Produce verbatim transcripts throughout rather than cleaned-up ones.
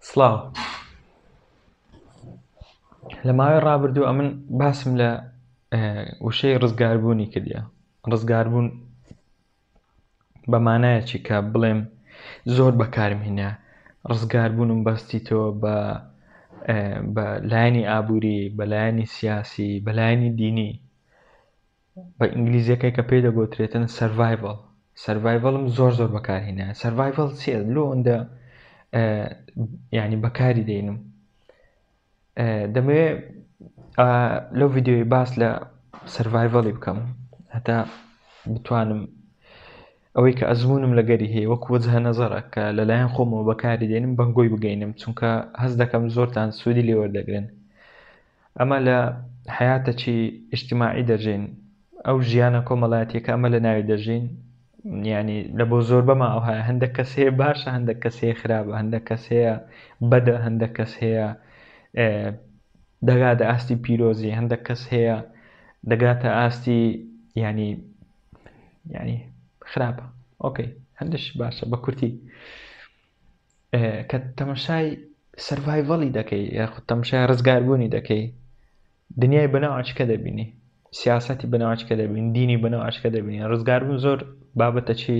سڵاو لە ماوەی ڕابردوو ئەمن باسم لە وشەی ڕزگاربوونی کردیە. ڕزگاربوون بە مانایەکی کە بڵێم زۆر بەکارم هێنا. ڕزگاربوونم بەستیتەوە بە بە لایەنی ئابووری، بە لایەنی سیاسی، بە لایەنی دینی. بە ئینگلیزیەکەی کە پێی دەگوترێتن سەرڤایڤڵ. سەرڤایڤڵم زۆر زۆر بەکارهێنا. سەرڤایڤڵ چییە؟ لۆ ئەوەندە یعنی بەکاری دێنم. دەمەوێت لەو ڤیدیۆی باس لە سەرڤایڤڵی بکەم هەتا بتوانم ئەوەی کە ئەزموونم لەگەری هەیە وەکو وەجهە نەزەرە کە لەلایەن خۆمەوە بەکاری دێنم بەنگۆی بگەینم، چونکە هەست دەکەم زۆرتان سوودی لێ وەردەگرن. ئەمە لە حیاتێکی ئیجتیماعی دەژین، ئەو ژیانە کۆمەڵایەتیەکە ئەمە لە ناوی دەژین. یعنی لە بۆ زۆر بەما ئەو هەیە، هەندێک کەس هەیە باشە، هەندێک کەس هەیە خراپە، هەندێک کەس هەیە بەدە، هەندێک کەس هەیە دەگاتە ئاستی پیرۆزی، هەندێک کەس هەیە دەگاتە ئاستی ینی ینی خراپە. ئۆکەی هەندێش باشە بە کورتی. کە تەمەشای سەرڤایڤڵی دەکەی یاخود تەمەشای ڕزگاربوونی دەکەی، دنیای بەناو ئاچکە دەبینی، سیاسەتی بەناو ئاچکە دەبینی، دینی بەناو ئاچکە دەبینی. ڕزگاربوون زۆر بابەتەکی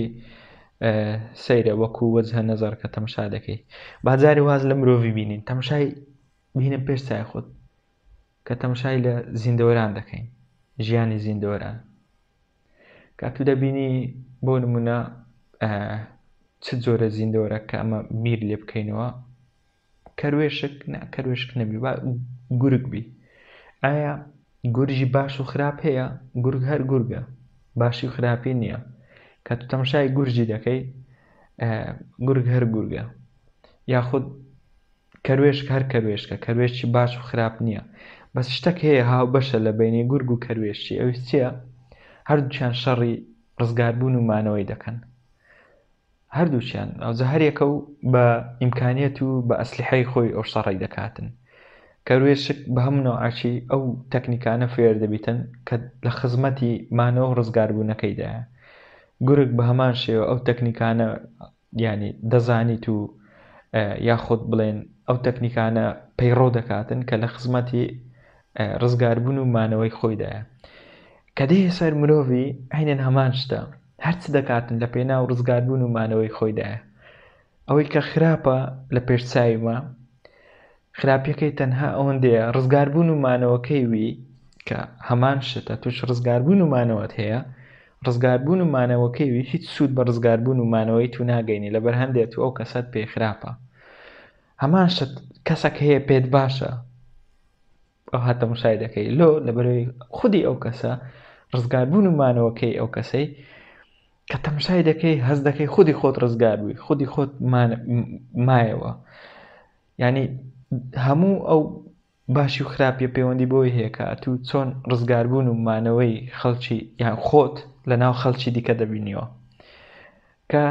سەیرە وەکو وەجهە نەزەر کە تەمەشا دەکەی. با جارێ واز لە مرۆڤی بینین، تەمەشای بینە پێش چای خۆت کە تەمەشای لە زیندەوەران دەکەین، ژیانی زیندەوەران. کاتو دەبینی بۆ نمونە چ جۆرە زیندەوەرە کە ئەمە بیر لێ بکەینەوە، کەروێشک نا کەروێشک نەبی، با گورگ بی. ئایا گورژی باش و خراپ هەیە؟ گورگ هەر گورگە، باشی و خراپی نییە. کاتو تەمەشای گورجی دەکەی، گورگ هەر گورگە. یاخود کەروێشک هەر کەروێشکە، کەروێشکی باش و خراپ نییە. بەس شتێک هەیە هاوبەشە لە بەینی گورگ و کەروێشکی، ئەوی چییە؟ هەردووچیان شەڕی ڕزگاربوون و مانەوەی دەکەن. هەردووچیان ئەوجا هەرێکە و بە ئیمکانیەت و بە ئەسلیحەی خۆی ئەو شەڕی دەکاتن. کەروێشک بە هەموو نەوعاچی ئەو تەکنیکانە فێر دەبیتن کە لە خزمەتی مانەوە و ڕزگاربوونەکەیدایە. گورگ بە هەمان شێوە ئەو تەکنیکانە ینی دەزانیت و یاخود بڵێن ئەو تەکنیکانە پەیڕۆ دەکاتن کە لە خزمەتی ڕزگاربوون و مانەوەی خۆیدایە. کە دێ سەر مرۆڤی عینەن هەمان شتە، هەرچ دەکاتن لە پێناو ڕزگاربوون و مانەوەی خۆیدایە. ئەوەی کە خراپە لە پێشچاویمە، خراپیەکەی تەنها ئەوەندەیە ڕزگاربوون و مانەوەکەی وی کە هەمان شتە، توش ڕزگاربوون و مانەوەت هەیە، ڕزگاربوون و مانەوەکەی وی هیچ سوود بە ڕزگاربوون و مانەوەی تو ناگەینی، لەبەر هەندێت و ئەو کەسەت پێ خراپە. هەمان شت کەسێک هەیە پێت باشە، ئەو هاتە مشای دەکەی لۆ لەبەرەوەی خودی ئەو کەسە ڕزگاربوون و مانەوەکەی ئەو کەسەی کە تەماشای دەکەی هەز دەکەی خودی خۆت ڕزگار بووی، خودی خۆت مایەوە. یعنی هەموو ئەو باشی و خراپیە پەیوەندی بۆی هەیە کە تو چۆن ڕزگاربوون و مانەوەی خەڵکی یان خۆت لە ناو خەڵکی دیکە دەبینیەوە. کە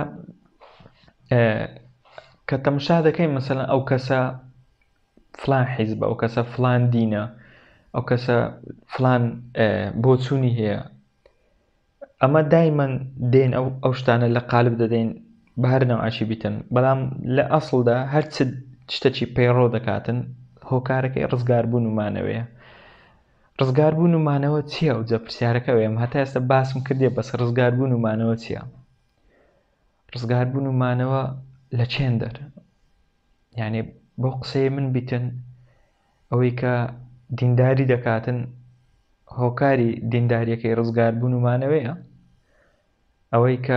کە تەماشا دەکەی مەسەڵەن ئەو کەسە فلان حیزبە، ئەو کەسە فلان دینە، ئەو کەسە فلان بۆچوونی هەیە، ئەمە دایمەن دێن ئەو شتانە لە قالب دەدەین بە هەر نەوعاچی بیتن، بەڵام لە ئەسڵدا هەر چ شتێکی پەیڕۆ دەکاتن هۆکارەکەی ڕزگاربوون و مانەوەیە. ڕزگاربوون و مانەوە چییە؟ و جە پرسیارەکە وێم هەتا ئێستا باسم کردێ بەس ڕزگاربوون و مانەوە چییە؟ ڕزگاربوون و مانەوە لە چێن دەر؟ یعنی بۆ قسەی من بیتن ئەوەی کە دینداری دەکاتن هۆکاری دینداریەکەی ڕزگاربوون و مانەوەیە؟ ئەوەی کە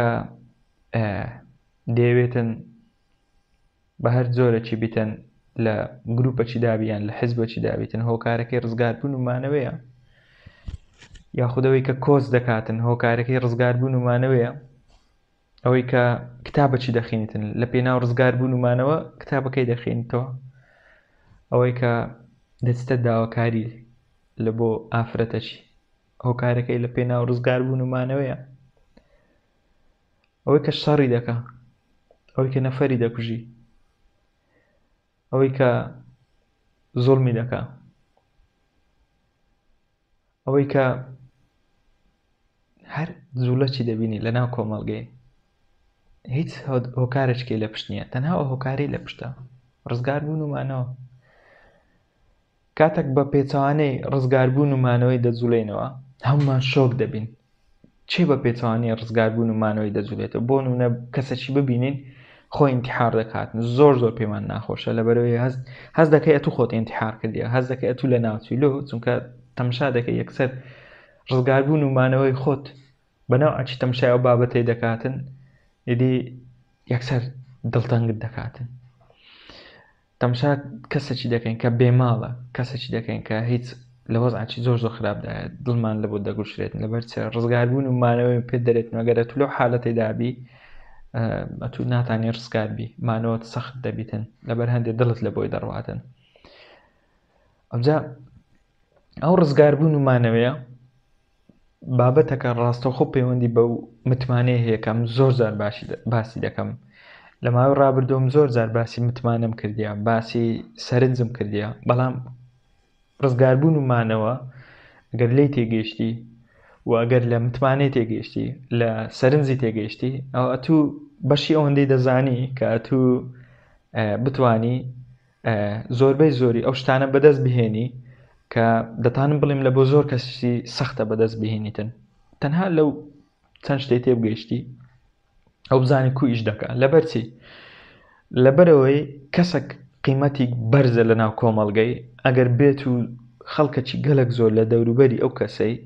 دەیەوێتن بە هەر جۆرەکی بیتن لە گروپەکی دابیان لە حیزبەکی دابیتن هۆکارەکەی ڕزگاربوون و مانەوەیە؟ یاخودەوەی کە کۆچ دەکاتن هۆکارەکەی ڕزگاربوون و مانەوەیە؟ ئەوەی کە کتابەکی دەخینتن لە پێناو ڕزگاربوون و مانەوە کتابەکەی دەخینتەوە؟ ئەوەی کە دەچتە داواکاری لە بۆ ئافرەتەکی هۆکارەکەی لە پێناو ڕزگاربوون و مانەوەیە؟ ئەوەی کە شەڕی دەکا، ئەوەی کە نەفەری دەکوژی، ئەوەی کە زوڵمی دەکا، ئەوەی کە هەر جوولەکی دەبینی لە ناو کۆمەڵگەی، هیچ هۆکارێکی لە پشت نییە، تەنها ئەو هۆکارەی لە پشتە. ڕزگاربوون و مانەوە. کاتێک بە پێچەوانەی ڕزگاربوون و مانەوەی دەجوڵێنەوە هەمومان شۆک دەبین. چێ بە پێچەوانەی ڕزگاربوون و مانەوەی دەجوڵێتەوە؟ بۆ نمونە کەسێکی ببینین خۆی ئینتیحار دەکاتن، زۆر زۆر پێمان ناخۆشە، لەبەرەوەی هەست دەکەی ئەتوو خۆت ئینتیحار کردیە، هەست دەکەی ئەتوو لە ناوچووی لۆ، چونکە تەماشا دەکەی یەکسەر ڕزگاربوون و مانەوەی خۆت بەناو ئاچی تەماشای ئەو بابەتەی دەکاتن، ئیدی یەکسەر دڵتەنگت دەکاتن. تەماشا کەسێکی دەکەین کە بێماڵە، کەسێکی دەکەین کە هیچ لە وەزعی زۆر زۆر خراپدایە، دڵمان لە بۆ دەگوشرێتن، لەبەر چ ڕزگاربوون و مانەوەی پێ دەرێتن. ئەگەر ئەتوو لەو حالەتەیدا بی ئەتوو ناتانی ڕزگار بی، مانەوەت سەخت دەبیتن، لەبەر هەندێک دڵت لە بۆی دەڕواتن. ئەوجا ئەو ڕزگاربوون و مانەوەیە بابەتەکە ڕاستەوخۆ پەیوەندی بەو متمانەیە هەیە کەم زۆر جار باسی دەکەم. لە ماوەی ڕابردووم زۆر جار باسی متمانەم کردیە، باسی سەرنجم کردیە، بەڵام ڕزگاربوون و مانەوە ئەگەر لێی تێگەیشتی و ئەگەر لە متمانەی تێگەیشتی، لە سەرنجی تێگەیشتی، ئەو ئەتوو بەشی ئەوەندەی دەزانی کە ئەتوو بتوانی زۆربەی زۆری ئەو شتانە بەدەست بهێنی کە دەتانم بڵێم لە بۆ زۆر کەسی سەختە بەدەست بهێنیتن. تەنها لەو چەند شتێک تێبگەیشتی ئەو بزانی کو ئیش دەکات. لەبەرچی لەبەرەوەی کەسێک قیمەتی بەرزە لە ناو کۆمەڵگەی، ئەگەر بێت و خەڵکەکی گەلک زۆر لە دەوروبەری ئەو کەسەی،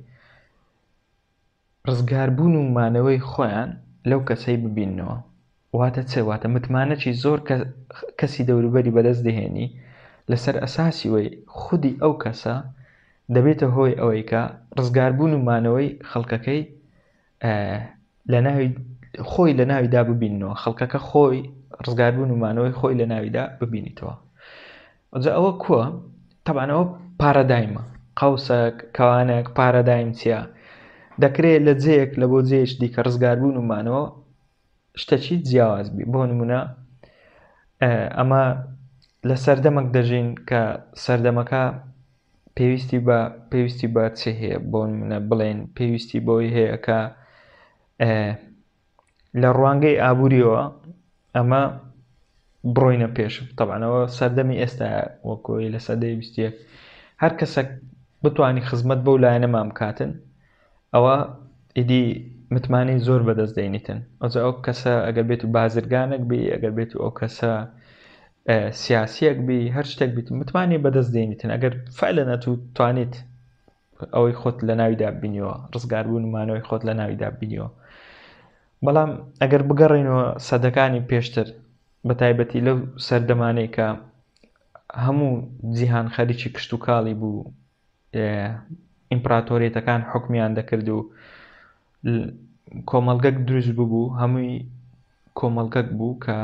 ڕزگاربوون و مانەوەی خۆیان لەو کەسەی ببیننەوە. واتە چێ؟ واتە متمانەکی زۆر کەسی دەوروبەری بەدەست دەهێنی، لەسەر ئەساسی وەی خودی ئەو کەسە دەبێتە هۆی ئەوەی کە ڕزگاربوون و مانەوەی خەڵکەکەی لە ناوی خۆی لە ناویدا ببیننەوە، خەڵکەکە خۆی ڕزگاربوون و مانەوەی خۆی لە ناویدا ببینیتەوە. ئەجا ئەوە کووە؟ تەبعاً ئەوە پارەدایمە، قەوسێک، کەوانێک، پارەدایم چییە؟ دەکرێت لە جێیەک لە بۆ جێیەش دیکە ڕزگاربوون و مانەوە شتێکی جیاواز بی. بۆ نمونە ئەمە لە سەردەمێک دەژین کە سەردەمەکە پێویستی بە پێویستی بە چێ هەیە؟ بۆ نمونە بڵێن پێویستی بۆی هەیە کە لە ڕوانگەی ئابووریەوە ئەمە بڕۆینە پێش. تەبعاًەوە سەردەمی ئێستا وەکۆی لە سەدەی بیستیەک هەر کەسێک بتوانی خزمەت بەو لایەنەمان بکاتن، ئەوە ئیدی متمانەی زۆر بەدەست دەینیتن. ئەوجا ئەو کەسە ئەگەر بێت و بازرگانێک بی، ئەگەر بێت و ئەو کەسە سیاسیەک بی، هەر شتێک بیت متمانی بەدەست دێنیتن. ئەگەر فعلەن ئەتوو توانیت ئەوەی خۆت لە ناویدا ببینیەوە، ڕزگاربوون و مانەوەی خۆت لە ناویدا ببینیەوە. بەڵام ئەگەر بگەڕێنەوە سەدەکانی پێشتر، بەتایبەتی لەو سەردەمانەی کە هەموو جیهان خەریکی کشت و کاڵی بوو، ئیمپراتۆریەتەکان حکمیان دەکرد و کۆمەڵگەک دروست بوو، هەمووی کۆمەڵگەک بوو کە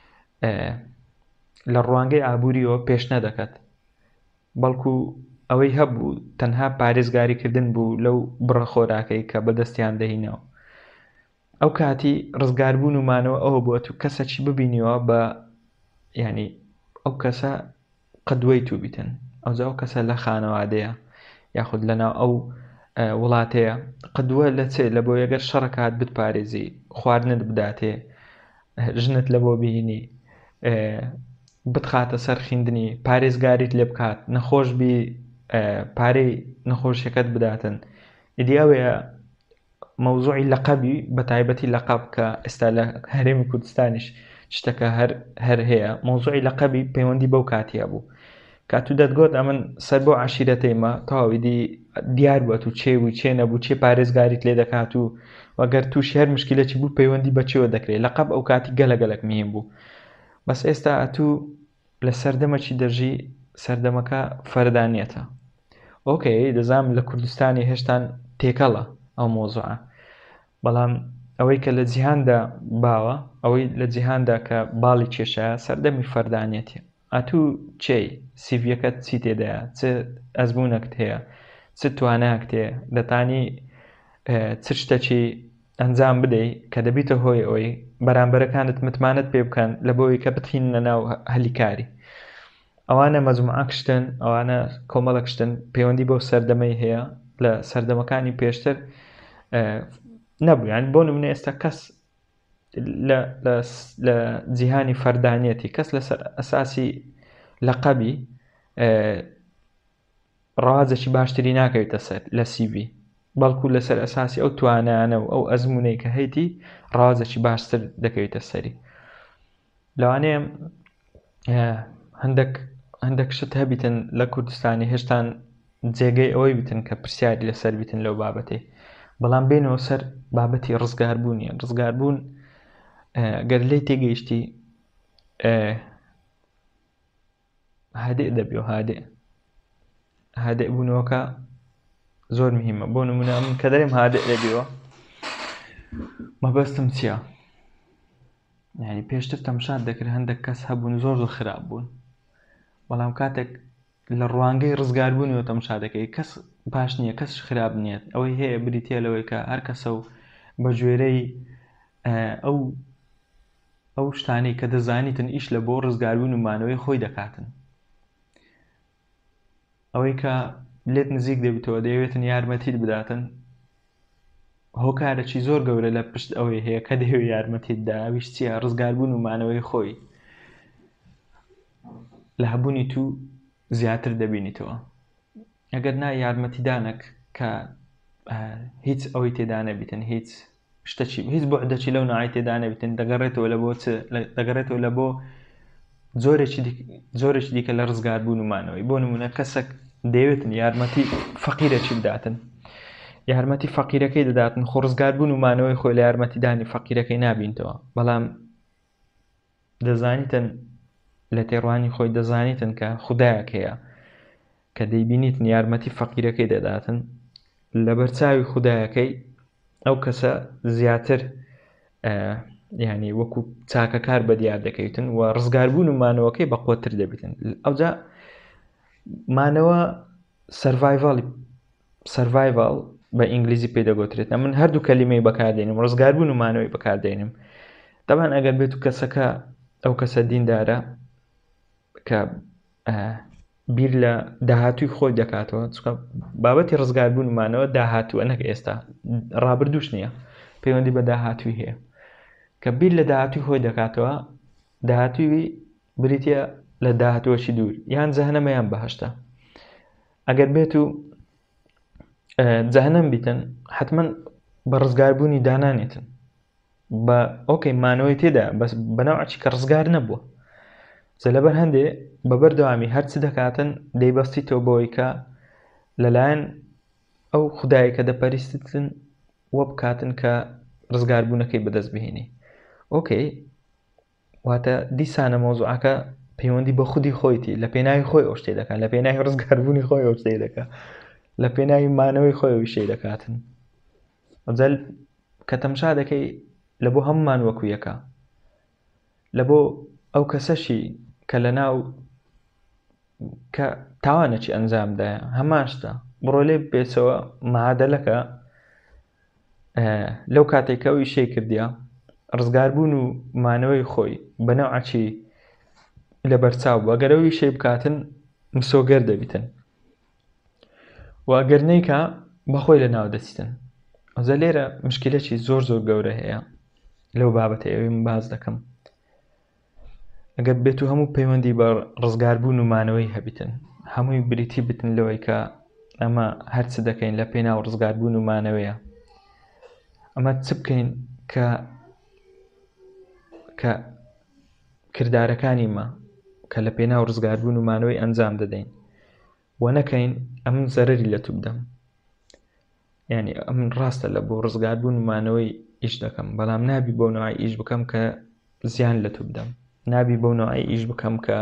لە ڕوانگەی ئابووریەوە پێش نەدەکەت، بەڵکو ئەوەی هەبوو تەنها پارێزگاریکردن بوو لەو بڕە خۆراکەی کە بەدەستیان دەهینەوە. ئەو کاتی ڕزگاربوون و مانەوە ئەوە بووە تو کەسێکی ببینیەوە بە یعنی ئەو کەسە قەدوەی تو بیتن. ئەوجا ئەو کەسە لە خانەوادەیە یاخود لەناو ئەو وڵاتەیە قەدوە لە چێ؟ لە بۆ یەگەر شەڕەکات بتپارێزی، خواردنت بداتێ، ژنت لە بۆ بهینی، بتخاتە سەر خوێندنی، پارێزگاریت لێ بکات، نەخۆش بی پارەی نەخۆشیەکەت بداتن. ئیدی ئەوەیە مەوزوعی لەقەبی، بەتایبەتی لەقەب کە ئێستا لە هەرێمی کوردستانیش شتەکە هەر هەیە، مەوزوعی لەقەبی پەیوەندی بەو کاتیە بوو. کاتو دەتگۆت ئەمن سەر بۆ عەشیرەتەیمە تەواویدی دیار بووە تو چێ بوو چێ نەبوو، چێ پارێزگاریت لێ دەکات و وەگەر تووشی هەر مشکلەکی بوو پەیوەندی بەچێوە دەکرێت. لەقەب ئەو کاتی گەلە گەلک مهم بوو. بەس ئێستا ئەتوو لە سەردەمەکی دەژی، سەردەمەکە فەردانیەتە. ئۆکەی دەزانم لە کوردستانی هێشتان تێکەڵە ئەو مۆزوعە، بەڵام ئەوەی کە لە جیهاندا باوە، ئەوەی لە جیهاندا کە باڵی کێشایە سەردەمی فەردانیەتی. ئەتوو چێی سیڤیەکەت چی تێدایە؟ چ ئەزموونەکت هەیە؟ چ تواناکت هەیە؟ دەتانی چ شتێکی ئەنجام بدەی کە دەبیتە هۆی ئەوەی بەرامبەرەکانت متمانەت پێ بکەن لە بۆی کە بتخینە ناو هەلیکاری. ئەوانە مەجموعەک شتن، ئەوانە کۆمەڵک شتن، پەیوەندی بۆ سەردەمەی هەیە لە سەردەمەکانی پێشتر نەبوو. یعنی بۆ نمونە ئێستا کەس لە جیهانی فەردانیەتی کەس لەسەر ئەساسی لەقەبی ڕەوازێکی باشتری ناکەوێتە سەر لە سیڤی، بەڵکو لەسەر ئەساسی ئەو توانایانە و ئەو ئەزموونەی کە هەیەی ڕەوازێکی باشتر دەکەوێتە سەری. لەوانەیە هەندێک هەندێک شت هەبیتن لە کوردستانی هێشتان جێگەی ئەوەی بتن کە پرسیاری لەسەر بیتن لەو بابەتەی، بەڵام بێنەوە سەر بابەتی ڕزگاربوونیە. ڕزگاربوون گەر لێی تێگەیشتی هادێ دەبێ و هادێ هادێ بوونەوەکە زۆر مهمە. بۆ نمونە من کە دەرێم هادێ دەبێەوە مەبەستم چییە؟ یعنی پێشتر تەماشات دەکرد هەندێک کەس هەبوون زۆر زۆر خراپ بوون، بەڵام کاتێک لە ڕوانگەی ڕزگاربوونیەوە تەماشا دەکەی کەس باش نییە، کەس خراپ نییە. ئەوەی هەیە بریتە لەوەی کە هەر کەسە و بە گوێرەی ئەو ئەو شتانەی کە دەزانیتن ئیش لە بۆ ڕزگاربوون و مانەوەی خۆی دەکاتن. ئەوەی کە لێت نزیک دەبێتەوە دەیەوێتن یارمەتیت بداتن، هۆکارێکی زۆر گەورە لە پشت ئەوەی هەیە کە دەیەوێت یارمەتیتدا. ئەویش چییە؟ ڕزگاربوون و مانەوەی خۆی لە هەبوونی تو زیاتر دەبینیتەوە. ئەگەر نا یارمەتیدانێک کە هیچ ئەوەی تێدا نەبیتن، هیچ شتێکی هیچ بۆعدەکی لەو ناوەی تێدا نەبیتن، دەگەڕێتەوە لە بۆ دەگەڕێتەوە لە بۆ زۆرێکی دیکە لە ڕزگاربوون و مانەوەی. بۆ نمونە کەسێک دەیەوێتن یارمەتی فەقیرێکی بداتن، یارمەتی فەقیرەکەی دەداتن، خۆ ڕزگاربوون و مانەوەی خۆی لە یارمەتیدانی فەقیرەکەی نابینتەوە. بەڵام دەزانیتن لە تێڕوانی خۆی دەزانیتن کە خودایەک هەیە کە دەیبینیتن یارمەتی فەقیرەکەی دەداتن، لە بەرچاوی خودایەکەی ئەو کەسە زیاتر یعنی وەکو چاکەکار بەدیار دەکەوتن و ڕزگاربوون و مانەوەکەی بە قوتر دەبیتن. ئەوجا مانەوە سەرڤایڤاڵی سەرڤایڤاڵ بە ئینگلیزی پێدەگوترێت. من هەردوو کەلیمەی بەکاردێنم، ڕزگاربوون و مانەوەی بەکاردێنم. تەبان ئەگەر بێت و کەسەکە ئەو کەسە دیندارە کە بیر لە داهاتووی خۆی دەکاتەوە، چونکە بابەتی ڕزگاربوون و مانەوە داهاتووە نەک ئێستا، ڕابردووش نییە، پەیوەندی بە داهاتووی هەیە. کە بیر لە داهاتووی خۆی دەکاتەوە، داهاتووی بریتە لە داهاتووەشی دوور، یان جەهەنەمە یان بەهەشتە. ئەگەر بێت و جەهەنەم بیتن، حتمما بە ڕزگاربوونی دانانێتن، بە ئۆکەی مانەوەی تێدا، بەس بەناوعی کە ڕزگار نەبووە. جە لەبەر هەندێ بەبەردەوامی هەرچ دەکاتن دەیبەستیتەوە بەوەی کە لەلایەن ئەو خودایی کە دەپەرستن وە بکاتن کە ڕزگاربوونەکەی بەدەست بهێنی. ئۆکەی، واتە دیسانە مۆزوعەکە پەیوەندی بە خودی خۆیتی، لە پێناوی خۆی ئەو شتێ دەکات، لە پێناوی ڕزگاربوونی خۆی ئەو شتێ دەکات، لە پێناوی مانەوەی خۆی ئەو شتێ دەکاتن. ئەوجا کە تەماشا دەکەی لە بۆ هەمومان وەکو یەکە، لە بۆ ئەو کەسەشی کە لە ناو کە تاوانێکی ئەنجامدایە هەمان شتە، بڕۆ لێ بێچەوە معادەلەکە لەو کاتێکە ئەو ئیشەی کردیە، ڕزگاربوون و مانەوەی خۆی بەنەوعی لە بەرچاو بوو. ئەگەر ئەو ئیشەی بکاتن مسۆگەر دەبیتن، و ئەگەر نەیکا بەخۆی لە ناو دەچیتن. ئەوجا لێرە مشکلێکی زۆر زۆر گەورە هەیە لەو بابەتە ئەوەی من باس دەکەم. ئەگەر بێت و هەموو پەیوەندی بە ڕزگاربوون و مانەوەی هەبیتن، هەمووی بریتی بتن لەوەی کە ئەمە هەرچ دەکەین لە پێناو ڕزگاربوون و مانەوەیە، ئەمە چ بکەین کە کە کردارەکانی مە کە لە پێناو ڕزگاربوون و مانەوەی ئەنجام دەدەین، و نەکەین ئەمن زەرەری لە تو بدەم. یعنی ئەمن ڕاستە لە بۆ ڕزگاربوون و مانەوەی ئیش دەکەم، بەڵام نابی بۆ نوعی ئیش بکەم کە زیان لە تو بدەم، نابی بۆ نوعی ئیش بکەم کە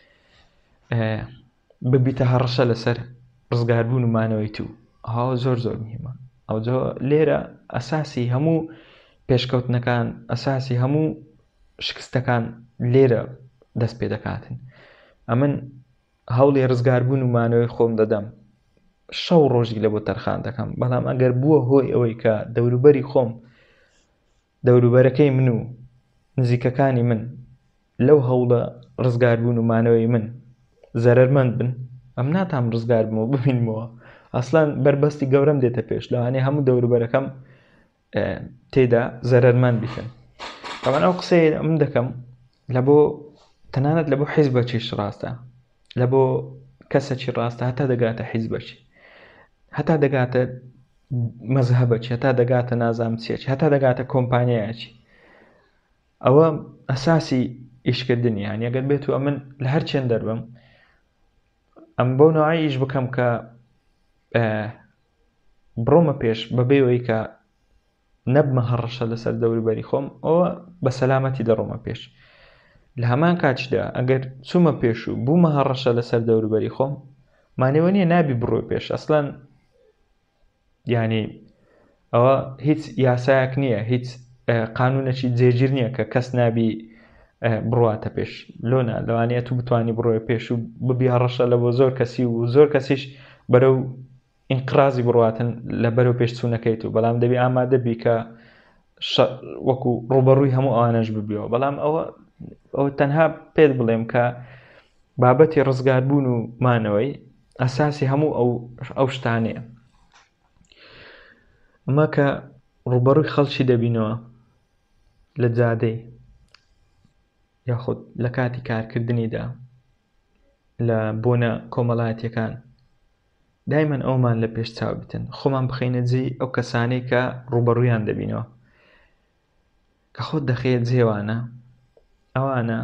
ببیتە هەڕەشە لەسەر ڕزگاربوون و مانەوەی تو. ئەها زۆر زۆر مهمە. ئەوجا لێرە ئەساسی هەموو پێشکەوتنەکان، ئەساسی هەموو شکستەکان لێرە دەست پێ دەکاتن. ئەمن هەوڵی ڕزگاربوون و مانەوەی خۆم دەدەم، شەو ڕۆژی لە بۆ تەرخان دەکەم، بەڵام ئەگەر بووە هۆی ئەوەی کە دەوروبەری خۆم، دەوروبەرەکەی من و نزیکەکانی من لەو هەوڵە ڕزگاربوون و مانەوەی من زەرەرمەند بن، ئەم ناتام ڕزگار بمەوە ببینمەوە. ئەسڵان بربەستی گەورەم دێتە پێش، لەوانەیە هەموو دەوروبەرەکەم تێدا زەرەرمەند بیتن. طبعا ئەو قسەی ئەم دەکەم لە بۆ تەنانەت لە بۆ حیزبەکیش ڕاستە، لە بۆ کەسێکی ڕاستە هەتا دەگاتە حیزبەکی، هەتا دەگاتە مەزهەبەکی، هەتا دەگاتە نازانم چیەکی، هەتا دەگاتە کۆمپانیایەکی. ئەوە ئەساسی ئیشکردنی، یانی ئەگەر بێت و ئەمن لە هەر چێن دەربم ئەم بۆ نوعی ئیش بکەم کە بڕۆمە پێش بەبێەوەی کە نەبمە هەڕەشە لەسەر دەوروبەری خۆم، ئەوە بە سەلامەتی دەڕۆمە پێش. لە هەمان کاتیشدا ئەگەر چوومە پێش و بوومە هەڕەشە لەسەر دەوروبەری خۆم، مانەوە نییە نابی بڕۆ پێش. ئەسڵەن یانی ئەوە هیچ یاسایەک نییە، هیچ قانونێکی جێگیر نییە کە کەس نابی بڕواتە پێش. لۆنا لەوانەیە تو بتوانی بڕۆی پێش و ببی هەڕەشە لە بۆ زۆر کەسی و زۆر کەسیش بەرەو ئینقرازی بڕواتن لە بەرەو پێشچوونەکەیت و بەڵام دەبی ئامادەبی کە وەکو ڕوبەڕووی هەموو ئەوانەش ببیەوە. بەڵام ئەوە ئەو تەنها پێت بڵێم کە بابەتی ڕزگاربوون و مانەوەی ئەساسی هەموو ئەو شتانەیە. ئەمە کە ڕوبەڕووی خەڵکی دەبینەوە لە جادەی یاخود لە کاتی کارکردنیدا لە بۆنە کۆمەڵایەتیەکان، دایمەن ئەومان لە پێش چاو بتن، خۆمان بخەینە جێی ئەو کەسانەی کە ڕوبەڕوویان دەبینەوە کە خۆت دەخەیە جێوانە. ئەوانە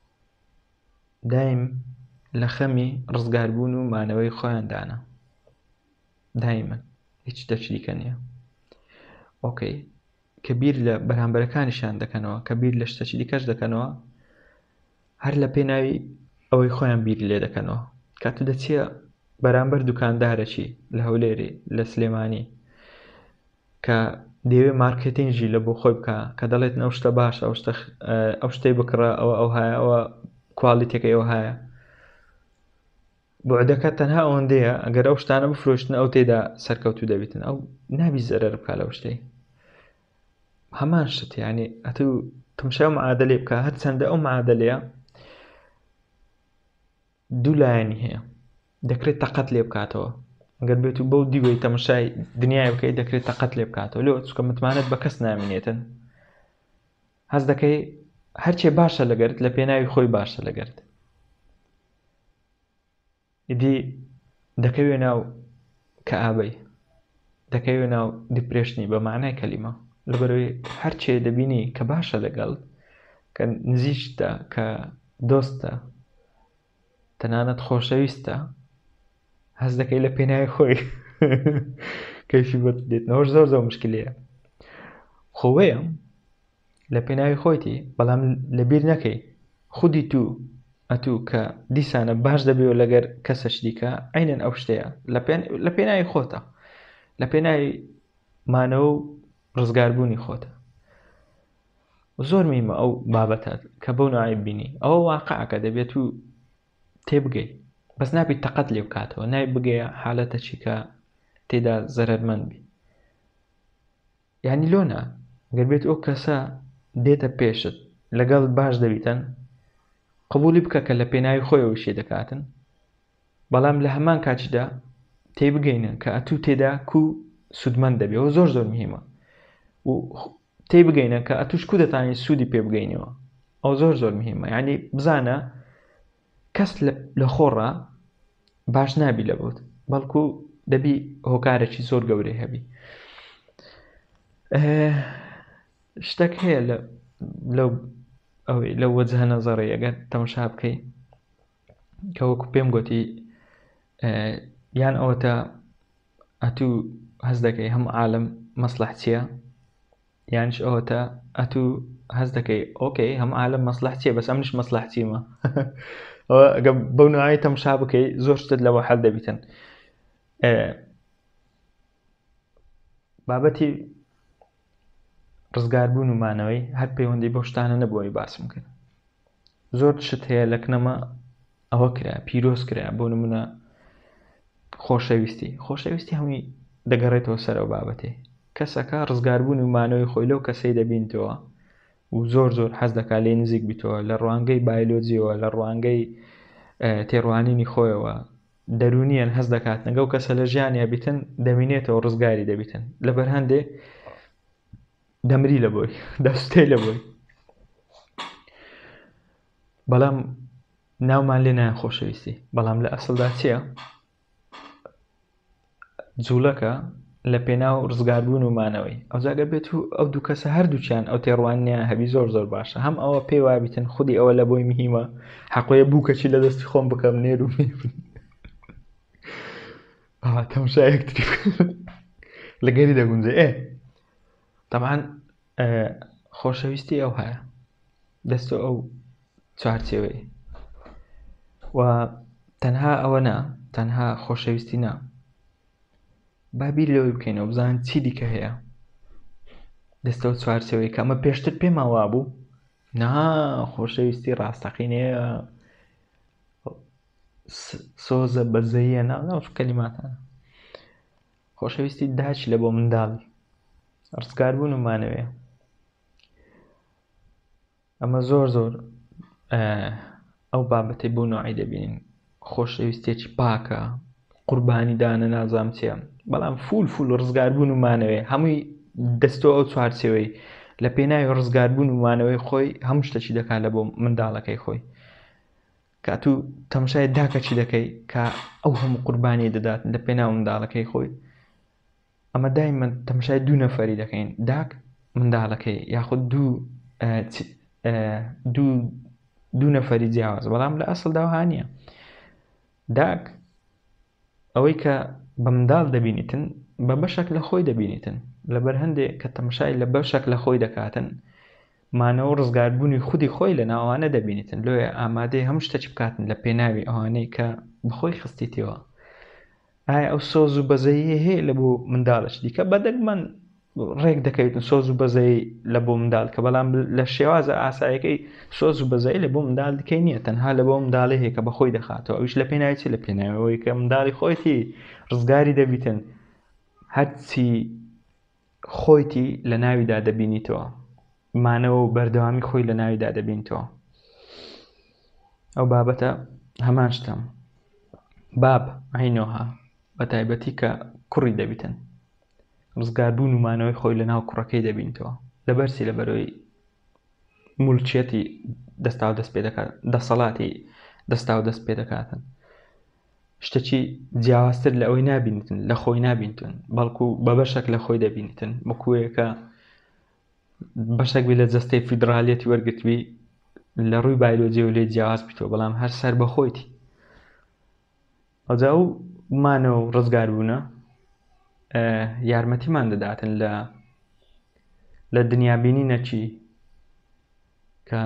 دایم لە خەمی ڕزگاربوون و مانەوەی خۆیاندانە، دایمەن هیچ دەچریکە نییە. ئۆکەی کە بیر لە بەرامبەرەکانیشان دەکەنەوە، کە بیر لە شتێکی دیکەش دەکەنەوە، هەر لە پێناوی ئەوەی خۆیان بیر لێ دەکەنەوە. کاتو دەچیە بەرامبەر دوکاندارێکی لە هەولێری لە سلێمانی کە دەیەوێت مارکتینگی لە بۆ خۆی بکە، کە دەڵێت ئەو شتە باشە، ئەو شتەی بکڕە، ئەوە ئەو هەیە، ئەوە کواڵیتێکەکە ئەوە هەیە. بۆعدەکە تەنها ئەوەندەیە ئەگەر ئەو شتانە بفرۆشتن ئەو تێدا سەرکەوتو دەبێتن، ئەو نابی زەرەر بکە لەو شتەی. هەمان شت یانی ئەتو تمشای ئەو معادلێ بکە، هەر چەندە ئەو معادلەیە دوو لایەنی هەیە، دەکرێت تەقەت لێ بکاتەوە. ئەگەر بێت و بەو دیوەی تەماشای دنیای بکەیت دەکرێت تەقەت لێ بکاتەوە. لێوە چونکە متمانەت بە کەس نامێنێتن، هەست دەکەی هەرچێ باشە لەگەرت لە پێناوی خۆی باشە لەگەرت. ئیدی دەکەوێ ناو کەئابەی، دەکەوێ ناو دیپرێشنی بە معنای کەلیمە، لەبەرەوەی هەرچێ دەبینی کە باشە لەگەڵ، کە نزیکتە، کە دۆستە، تەنانەت خۆشەویستە، هەست دەکەی لە پێناوی خۆی کەیفی بۆت بدێتنەوەش زۆر زۆر مشکلەیە. خۆوەیە لە پێناوی خۆیتی، بەڵام لەبیر نەکەی خودی تو ئەتوو کە دیسانە باش دەبێت لەگەر کەسەش دیکە عینەن ئەو شتەیە لە پێناوی خۆتە، لە پێناوی مانەوە و ڕزگاربوونی خۆتە. زۆر میمە ئەو بابەتات کە بەو نوعی بینی، ئەوە واقعەکە دەبێت و تێبگەی، بەس نابی تەقەت لێ بکاتەوە، نای بگەیە حالەتەکی کە تێدا زەرەرمەند بی. یعنی لۆنا گەر بێت ئەو کەسە دێتە پێشت لەگەڵ باش دەبیتن، قبولی بکە کە لە پێناوی خۆیەوە شێ دەکاتن، بەڵام لە هەمان کاتیدا تێبگەینن کە ئەتوو تێدا کو سودمەند دەبێ. ئەوە زۆر زۆر مهمە و تێبگەینە کە ئەتوش کو دەتانی سوودی پێ بگەینەوە. ئەو زۆر زۆر مهمە، یعنی بزانە کەس لە خۆڕە باش نابی لە بۆت، بەڵکو دەبی هۆکارێکی زۆر گەورەی هەبی. شتێک هەیە لەو ئەوەی لەو وەجهە نەزەڕی ئەگەر تەماشا بکەی کە وەکو پێم گوتی، یان ئەوەتە ئەتوو هەست دەکەی هەموو عالم مەسلەحەتیە، یانش ئەوەتە ئەتوو هەست دەکەی ئۆکەی هەموو عالم مەسلەحەتیە بەس ئەمنیش مەسلەحەتیمە. ئەوە ئەگەر بەو نوعی تەماشا بکەی زۆر شتت لەوە حەل دەبیتن. بابەتی ڕزگاربوون و مانەوەی هەر پەیوەندی بەو شتانە نەبووەی باسم کرد. زۆر شت هەیە لە کنەمە ئەوە کرا پیرۆز کرا، بۆ نمونە خۆشەویستی خۆشەویستی هەمووی دەگەڕێتەوە سەر ئەو بابەتێ. کەسەکە ڕزگاربوون و مانەوەی خۆی لەو کەسەی دەبینتەوە و زۆر زۆر حەز دەکا لێ نزیک بیتەوە لە ڕوانگەی بایۆلۆجیەوە، لە ڕوانگەی تێڕوانینی خۆیەوە، دەرونیان هەز دەکات نەگەڵ کەسە لە ژیانیا بیتن دەمینێتەوە ڕزگاری دەبیتن، لەبەر هەندێ دەمری لە بۆی دەستێ لە بۆی. بەڵام ناومان لێ نایە خۆشەویستی. بەڵام لە ئەسڵدا چییە؟ جوولەکە لە پێناو ڕزگاربوون و مانەوەی. ئەوجاگە بێت و ئەو دوو کەسە هەردووچیان ئەو تێڕوانیان هەبی زۆر زۆر باشە. هەم ئەوە پێی وابیتن خودی ئەوە لە بۆی مهمە حەقۆیە بووکەچی لە دەستی خۆم بکەم نێر و تەماشایەکتری لەگەری دەگونجێ. ئێ تەمان خۆشەویستی ئەو هەیە دەستۆ ئەو چوارچێوەی و تەنها ئەوە نا، تەنها خۆشەویستی نا، بابیر لەوەی بکەینەوە بزان چی دیکە هەیە دەستەوە چوارچێوەی کە ئەمە پێشتر پێما وابوو. نا خۆشەویستی ڕاستەقینەیە سۆزە بەزەیە ناو کەلیماتانە. خۆشەویستی داچ لە بۆ منداڵی ڕزگاربوون و مانەوەیە. ئەمە زۆر زۆر ئەو بابەتەی بۆ نوعی دەبینین خۆشەویستێکی پاکە قوربانی دانە نازام چیە، بەڵام فول فول ڕزگاربوون و مانەوەی هەمووی دەستۆ ئەو چوارچێوەی لە پێناوی ڕزگاربوون و مانەوەی خۆی هەموو شتێکی دەکات لە بۆ منداڵەکەی خۆی. کاتوو تەماشای داکە چی دەکەی کە ئەو هەموو قوربانی دەدات لە پێناو منداڵەکەی خۆی. ئەمە دایمە تەماشای دوو نەفەری دەکەین، داک منداڵەکەی یاخود دوو دوو دوو نەفەری جیاواز. بەڵام لە ئەسڵدا وها نییە. داک ئەوەی کە بە منداڵ دەبینیتن بە بەشێک لە خۆی دەبینیتن، لەبەر هەندێک کە تەماشای لە بەشێک لە خۆی دەکاتن مانەوە ڕزگاربوونی خودی خۆی لە ناوانە دەبینیتن. لۆیە ئامادەی هەموو شتێک بکاتن لە پێناوی ئەوانەی کە بخۆی خستیتەوە. ئایا ئەو سۆز و بەزەیە هەیە لە بۆ منداڵش دیکە بەدەگمەن ڕێک دەکەیتن سۆز و بەزەی لە بۆ منداڵ کە بەڵام لە شێوازە ئاسایەکەی سۆز و بەزەی لە بۆ منداڵ دیکەی نییە، تەنها لە بۆ منداڵی هەیە کە بەخۆی دەخاتەوە. ئەوش لە پێناوی چی؟ لە پێناوەوەی کە منداڵی خۆیتی ڕزگاری دەبیتن، هەرچی خۆیتی لە ناویدا دەبینیتەوە، مانەوە و بەردەوامی خۆی لە ناویدا دەبینیتەوە. ئەو بابەتە هەمان شتم باب عینۆها بە تایبەتی کە کوڕی دەبیتن ڕزگاربوون و مانەوەی خۆی لە ناو کوڕەکەی دەبینیتەوە. لەبەرچی لەبەرەوەی مولچێتی دەستا و دەست پێ دەکات، دەسەڵاتی دەستا و دەست پێ دەکاتن. شتێکی جیاوازتر لە ئەوەی نابینیتن، لە خۆی نابینتن، بەڵکو بە بەشێک لە خۆی دەبینیتن. وەکوەیەکە بەشێک بی لە جەستەی فیدرالیەتی وەرگرتوی لە ڕووی بایۆلۆجی و لێ جیاواز بیتەوە، بەڵام هەر سەر بە خۆیتی. ئەوجا ئەو مانەوە و ڕزگاربوونە یارمەتیمان دەداتن لە لە دنیابینی نەچی کە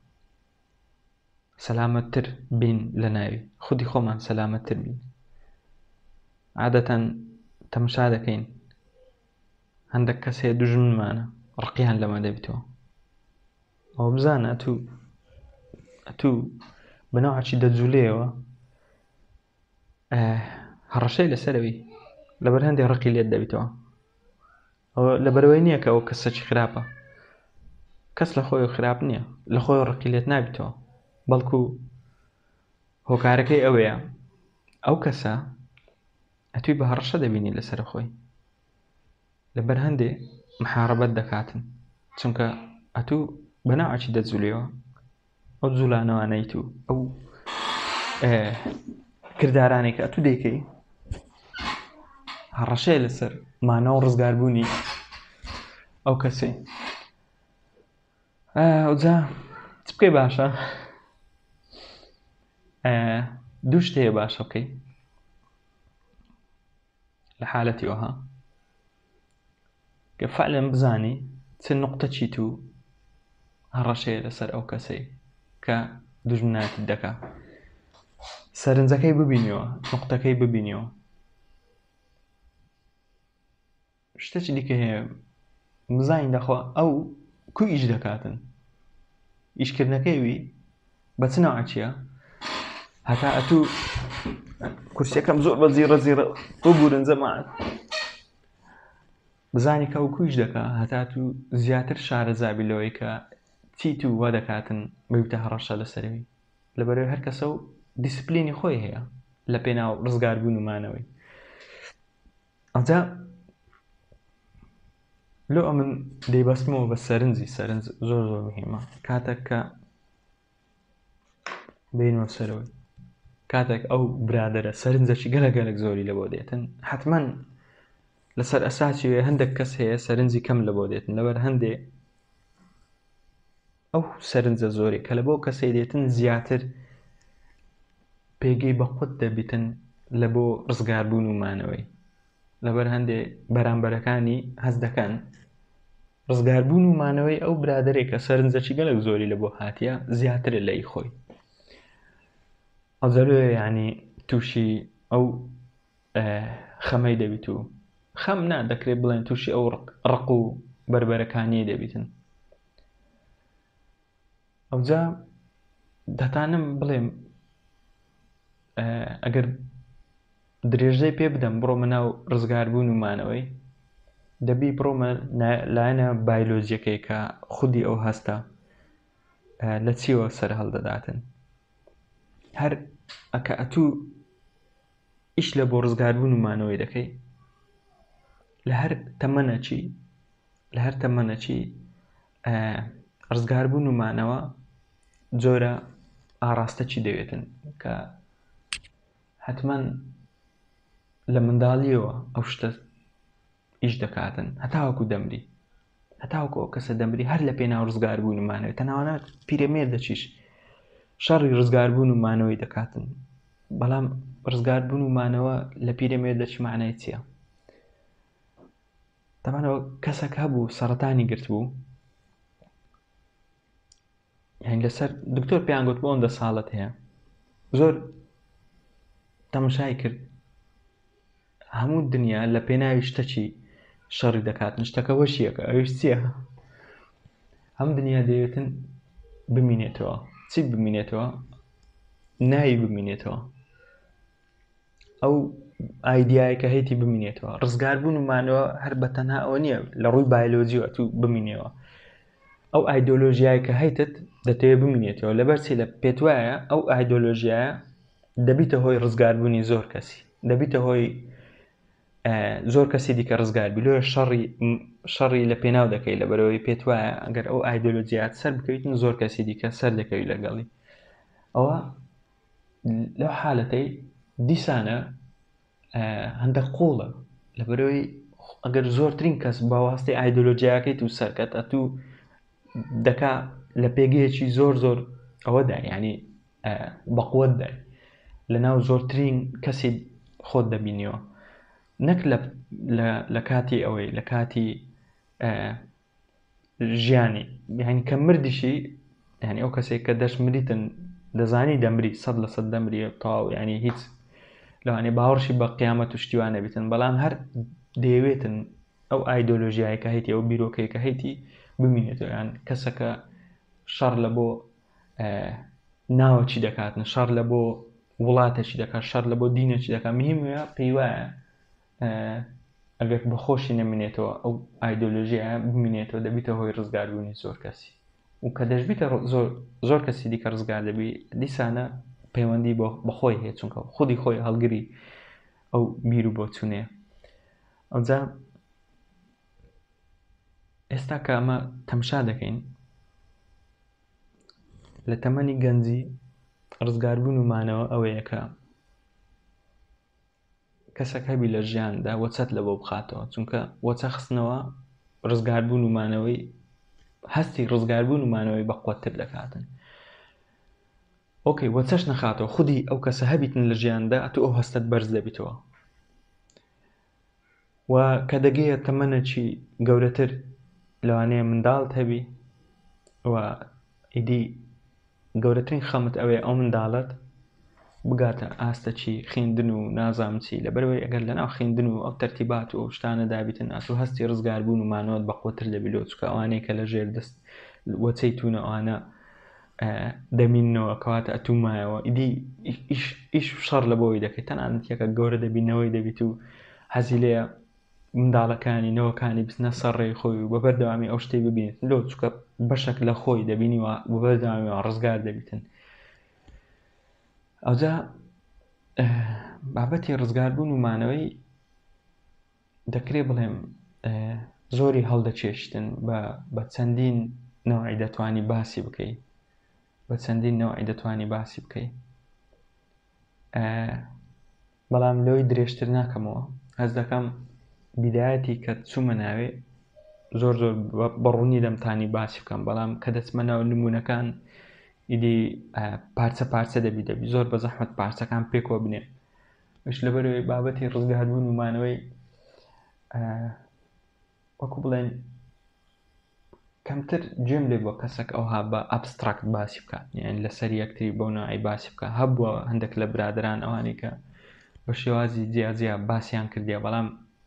سەلامەتتر بین لە ناوی خودی خۆمان سەلامەتتر بین. عادەتەن تەماشا دەکەین هەندێک کەس هەیە دوژمنمانە ڕقیان لەمە دەبیتەوە. ئەوە بزانە ئەتوو ئەتوو بەناوعکی دەجوولێەوە هەڕەشەی لەسەرەوەی لەبەر هەندێک ڕقی لێت دەبیتەوە. ئەوە لەبەرەوەی نییە کە ئەو کەسەکی خراپە، کەس لە خۆی خراپ نییە، لە خۆی ڕقی لێت نابیتەوە، بەڵکو هۆکارەکەی ئەوەیە ئەو کەسە ئەتوی بە هەڕەشە دەبینی لەسەر خۆی، لەبەر هەندێ محارەبەت دەکاتن، چونکە ئەتوو بەناوعکی دەجوولێەوە ئەو جوولانەوانەیت و ئەو کردارانێک کە ئەتوو دەیکەی هەڕەشەیە لەسەر مانەوە ڕزگاربوونی ئەو کەسێ. ئەوجا چ بکەی باشە؟ دوو شت هەیە باشە بکەی لە حالەتی ئەوها کە فعلەن بزانی چ نقطە چیت و هەڕەشەیە لەسەر ئەو کەسەی کە دوژمنایەتت دەکا. سەرنجەکەی ببینیەوە، نقطەکەی ببینیەوە. شتێکی دیکە هەیە بزانین دەخوا ئەو کوی ئیش دەکاتن، ئیشکردنەکەی وی بە چ ناوعەکییە هەتا ئەتوو کورسیەکەم زۆر بە زیرە زیرە ببورن جەماعەت بزانی کە ئەو کویش دەکا هەتا تو زیاتر شارەزابی لەوەی کە چیت و وا دەکاتن بەویتە هەڕەشە لەسەرەوی. لەبەرەوەی هەر کەسە و دیسپلینی خۆی هەیە لە پێناو ڕزگاربوون و مانەوەی. ئەوجا لۆ ئەمن دەیبەستمەوە بە سەرنجی. سەرنج زۆر زۆر مهمە کاتێک کە بینەوە سەرەوەی کاتێک ئەو برادرە سەرنجەکی گەلە گەلک زۆری لە بۆ دێتن حتمما لەسەر ئەساسی وێ هەندێک کەس هەیە سەرنجی کەم لە بۆ دێتن لەبەر هەندێ ئەو سەرنجە زۆری کە لە بۆ کەسەی دێتن زیاتر پێگەی بە خۆت دەبیتن لە بۆ ڕزگاربوون و مانەوەی لەبەر هەندێ بەرامبەرەکانی هەست دەکەن ڕزگاربوون و مانەوەی ئەو برادرێکە سەرنجەکی گەلک زۆری لە بۆ هاتیە زیاترە لەی خۆی ئەوزەلوێ یعنی تووشی ئەو خەمەی دەبیت و خەم نا دەکرێت بڵێن تووشی ئەو ڕق و بربەرەکانی دەبیتن ئەوجا دەتانم بڵێم ئەگەر درێژەی پێ بدەم بڕۆمە ناو ڕزگاربوون و مانەوەی دەبی بڕۆمە لایەنە بایۆلۆجیەکەی کە خودی ئەو هەستە لە چیوە سەر هەڵدەداتن هەر ئەکە ئەتوو ئیش لە بۆ ڕزگاربوون و مانەوەی دەکەی لە هەر تەمەنەچی لە هەر تەمەنەچی ڕزگاربوون و مانەوە جۆرە ئاراستە چی دەوێتن کە حتمما لە منداڵیەوە ئەو شتە ئیش دەکاتن هەتاوەکو دەمری هەتاوەکو ئەو کەسە دەمری هەر لە پێناو ڕزگاربوون و مانەوەی تەناوانە پیرەمێردەچیش شەڕی ڕزگاربوون و مانەوەی دەکاتن بەڵام ڕزگاربوون و مانەوە لە پیرەمێردەچی معنای چییە تەمانەوە کەسێک هەبوو سەرەتانی گرت بوو یعنی لەسەر دکتۆر پێیان گوت بۆ ئەوەندە ساڵت هەیە زۆر تەماشای کرد هەموو دنیا لە پێناوی شتەکی شەڕی دەکاتن شتەکە وەشیەکە ئەوش چییە هەم دنیا دەوێتن بمینێتەوە چی بمینێتەوە ناوی بمینێتەوە ئەو ئایدیای کە هەیەی بمینێتەوە ڕزگاربوون و مانەوە هەر بە تەنها ئەوە نییە لە ڕووی بایۆلۆجی و ئەتوو بمینێەوە ئەو ئایدۆلۆژیای کە هەیتت دەتەوێت بمینێتەوە لەبەرچی لە پێت وایە ئەو ئایدۆلۆژیایە دەبیتە هۆی ڕزگاربوونی زۆر کەسی دەبیتە هۆی زۆر کەسی دیکە ڕزگاربی لێ شەڕی شەڕی لە پێناو دەکەی لەبەرەوەی پێت وایە ئەگەر ئەو ئایدۆلۆجیات سەر بکەویتن زۆر کەسی دیکە سەر دەکەوی لەگەڵی ئەوە لەو حالەتەی دیسانە هەندێک قوڵە لەبەرەوەی ئەگەر زۆرترین کەس باواستی ئایدۆلۆجیاکەیت و سەرکەت ئەتوو دەکا لە پێگەیەکی زۆر زۆر ئەوەدا ینی بەقوەتدا لە ناو زۆرترین کەسی خۆت دەبینیەوە نەک لە کاتی ئەوەی لە کاتی ژیانی یعنی کە مردیشی یعنی ئەو کەسێک کە دەشمریتن دەزانی دەمری سەد لە سەد دەمری تاو یعنی هیچ لەوانێ باوەڕشی بە قیامەت و شتیوانە بیتن بەڵام هەر دەیەوێتن ئەو ئایدۆلۆژیای کە هەیەی ئەو بیرۆکەی کە هەیەی بمینێتەوە یان کەسەکە شەڕ لە بۆ ناوەچی دەکاتن شەڕ لە بۆ وڵاتێکی دەکات شەڕ لە بۆ دینێکی دەکات مهم وایە پێی وایە ئەگەر بەخۆشی نەمێنێتەوە ئەو ئایدۆلۆژیە بمینێتەوە دەبیتە هۆی ڕزگاربوونی زۆر کەسی و کە دەشبیتە زۆر کەسی دیکە ڕزگار دەبی دیسانە پەیوەندی بەخۆی هەیە چونکە خودی خۆی هەڵگری ئەو بیر و بۆ چوونەیە ئەوجا ئێستا کە ئەمە تەماشا دەکەین لە تەمەنی گەنجی ڕزگاربوون و مانەوە ئەوەیە کە کەسێک هەبی لە ژیاندا وەچەت لە بۆ بخاتەوە چونکە وەچە خستنەوە ڕزگاربوون و مانەوەی هەستی ڕزگاربوون و مانەوەی بەقوەتتر دەکاتن ئۆکەی وەچەش نەخاتەوە خودی ئەو کەسە هەبیتن لە ژیاندا ئەتو ئەو هەستت بەرز دەبیتەوە و کە دەگەیە تەمەنێکی گەورەتر لەوانەیە منداڵت هەبی و ئیدی گەورەترین خەمت ئەوەیە ئەو منداڵت بگاتە ئاستەچی خوێندن و نازام چی لەبەرەوەی ئەگەر لەناو خوێندن و ئەو تەرتیبات و شتانە دابیتن ئەتوو هەستی ڕزگاربوون و مانەوەت بەقوەتر دەبیت چونکە ئەوانەیە کە لە ژێر دەست وەچەی تونە ئەوانە دەمینەوە کەواتە ئەتومایەوە ئیدی ئیش شەڕ لە بۆی دەکەیت تەنانەت یەکە گەورە دەبینەوەی دەبیت و حەزی لێیە منداڵەکانی نەوەکانی بچنە سەرڕێی خۆی و بەبەردەوامی ئەو شتەی ببینێت لۆ چونکە بەشێک لە خۆی دەبینی و بەبەردەوامیەوە ڕزگار دەبیتن ئەوجا بابەتی ڕزگاربوون و مانەوەی دەکرێت بڵێم زۆری هەڵدەچێشتن بە چەندین نەوعی دەتوانی باسی بکەیت بە چەندین نەوعی دەتوانی باسی بکەی. بەڵام لەوەی درێژتر ناکەمەوە. هەز دەکەم بیدایەتی کە چوومە ناوێ زۆر زۆر بەڕوونی دەمتانی باسی بکەم، بەڵام کە دەچمە ناو نمونونەکان ئیدی پارچە پارچە دەبی دەبی زۆر بە زەحمەت پارچەکان پێکەوە بنێ. ئەش لەبەرەوەی بابەتی ڕزگاربوون و مانەوەی وەکو بڵێن کەمتر گوێم لێ بۆ کەسێک ئەوها بە ئەبستراکت باسی بکات، یان لەسەر یەکتری بۆ نوعی باسی بکە. هەبووە هەندێک لە برادران ئەوانەی کە بە شێوازی جیاجیا باسییان کردیە، بەڵام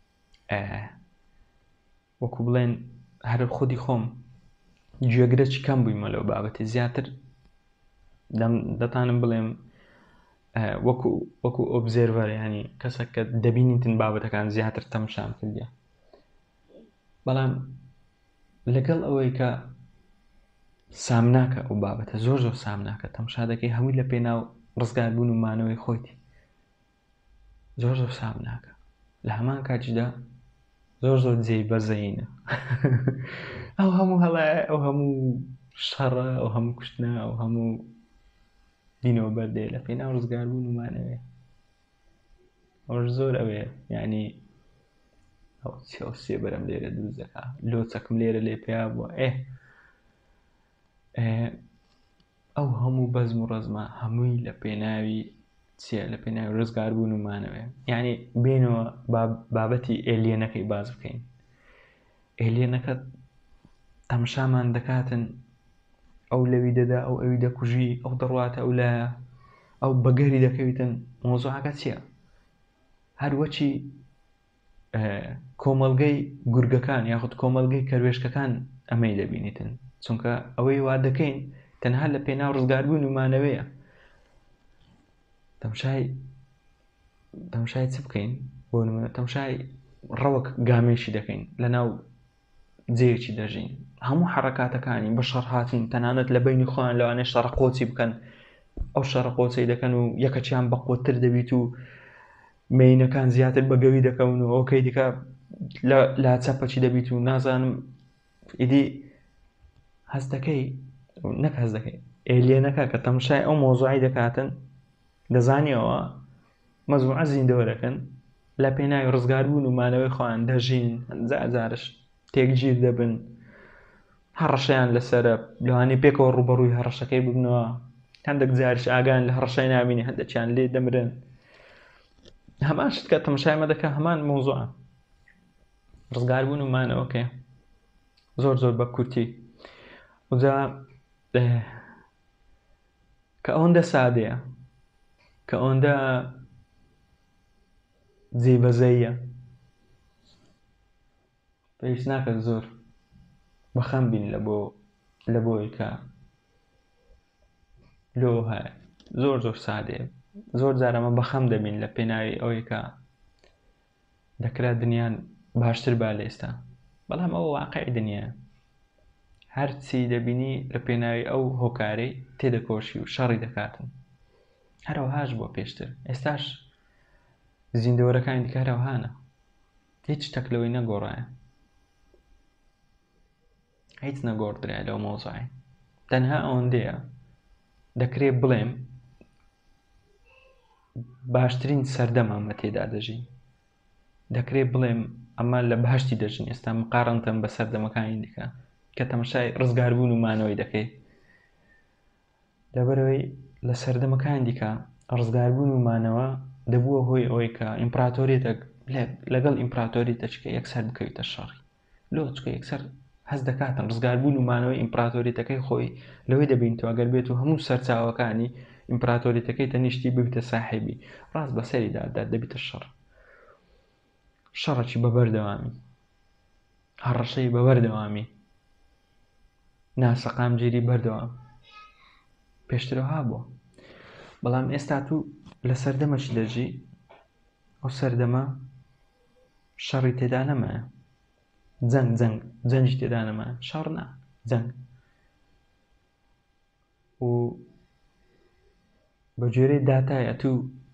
وەکو بڵێن هەر خودی خۆم گوێگرەی کەم بوویمە لەو بابەتی. زیاتر دەتانم بڵێم وەکو وەکو ئۆبزێرڤەر، ینی کەسێک کە دەبینیتن بابەتەکان زیاتر تەماشام کردیە. بەڵام لەگەڵ ئەوەی کە سام ناکە ئەو بابەتە، زۆر زۆر سام ناکە، تەماشا دەکەی هەمووی لە پێناو ڕزگاربوون و مانەوەی خۆیتی، زۆر زۆر سام ناکە. لە هەمان کاتیشدا زۆر زۆر جێی بەزەینە. ئەو هەموو هەڵایە، ئەو هەموو شەڕە، ئەو هەموو کوشتنە، ئەو هەموو دینەوە بەردێ لە پێناو ڕزگاربوون و مانەوەیە. ئەوش زۆر ئەوەیە، یعنی ئەو چێو سێبەرم لێرە دروست دەکا، لۆچەکم لێرە لێ پێیا بووە. ئێ ئەو هەموو بەزم و ڕەزمە هەمووی لە پێناوی چیە؟ لە پێناوی ڕزگاربوون و مانەوەیە. یعنی بێنەوە بابەتی ئێلیەنەکەی باز بکەین. ئێلیەنەکە تەماشامان دەکاتن، ئەو لەوی دەدا، ئەو ئەوی دەکوژی، ئەو دەڕواتە ئەو لایە، ئەو بەگەری دەکەویتن. مۆزوعەکە چییە؟ هەروەچی کۆمەڵگەی گورگەکان یاخود کۆمەڵگەی کەروێشکەکان ئەمەی دەبینیتن، چونکە ئەوەی وا دەکەین تەنها لە پێناو ڕزگاربوون و مانەوەیە. تەماشای تەماشای چ بکەین؟ بۆ نمونە تەماشای ڕەوەک گامێشی دەکەین، لە ناو جێیەکی دەژین، هەموو حەرەکاتەکانی بە شەڕ هاتن، تەنانەت لە بینی خۆیان لەوانەیە شەڕە قۆچی بکەن. ئەو شەڕە قۆچەی دەکەن و یەکەچیان بە قووەتر دەبیت و مێینەکان زیاتر بەگەوی دەکەون و ئۆکەی دیکە لا چەپەچی دەبیت و نازانم. ئیدی هەز دەکەی نەک هەز دەکەی ئێلیەنەکە کە تەماشای ئەو مۆزوعی دەکاتن، دەزانیەوە مەزموعە زیندەوە دەکەن، لە پێناوی ڕزگاربوون و مانەوەی خۆیان دەژین، جارجارش تێکگیر دەبن، هەڕەشەیان لەسەرە، لەوانەیە پێکەوە ڕوبەڕووی هەڕەشەکەی ببنەوە، هەندێک جاریش ئاگان لە هەڕەشەی نابینی، هەندێکیان لێ دەمرن. هەمان شت کە تەماشای مە دەکە هەمان مۆزوعە ڕزگاربوون و مانەوەکە زۆر زۆر بە کورتی. وجا کە ئەوەندە سادەیە، کە ئەوەندە جێبەجێیە، پێویست ناکات زۆر بەخەم بین لە بۆ لە بۆی کە لۆ هەیە. زۆر زۆر سادەیە. زۆر جار ئەمە بەخەم دەبین لە پێناوی ئەوەی کە دەکرا دنیان باشتر با لە ئێستا، بەڵام ئەوە واقعی دنیاە. هەرچی دەبینی لە پێناوی ئەو هۆکارەی تێدەکۆشی و شەڕی دەکاتن. هەروەهاش بۆ پێشتر، ئێستاش زیندەوەرەکانی دیکە هەروەهانە، هیچ شتێک لەوەی نەگۆڕایە، هیچ نەگۆڕدرا لەو مۆزوعی. تەنها ئەوەندەیە دەکرێت بڵێم باشترین سەردەم ئەمە تێدا دەژین. دەکرێت بڵێم ئەمە لە بەهەشتی دەژین ئێستا مقارنەتەن بە سەردەمەکانی دیکە کە تەماشای ڕزگاربوون و مانەوەی دەکەیت. لەبەرەوەی لە سەردەمەکانی دیکە ڕزگاربوون و مانەوە دەبووە هۆی ئەوەی کە ئیمپراتۆریەتێک لەگەڵ ئیمپراتۆریەتێکە یەکسەر بکەویتە شەڕی. لۆ چکە یەکسەر هەست دەکاتن ڕزگاربوون و مانەوەی ئیمپراتۆریەتەکەی خۆی لەوەی دەبینیتەوە ئەگەر بێت و هەموو سەرچاوەکانی ئیمپراتۆریەتەکەی تەنیشتی ببیتە ساحێبی، ڕاست بەسەریدا دەبیتە شەڕ، شەڕێکی بەبەردەوامی، هەڕەشەی بەبەردەوامی، ناسەقامگیری بەردەوام. پێشترەوە بووە، بەڵام ئێستا تو لە سەردەمەشی دەژی، ئەو سەردەمە شەڕی تێدا نەمایە، جەنگ جەنگ جەنجی تێدا نەمایە، شەڕ نا، جەنگ. و بە جۆرەی داتایە تو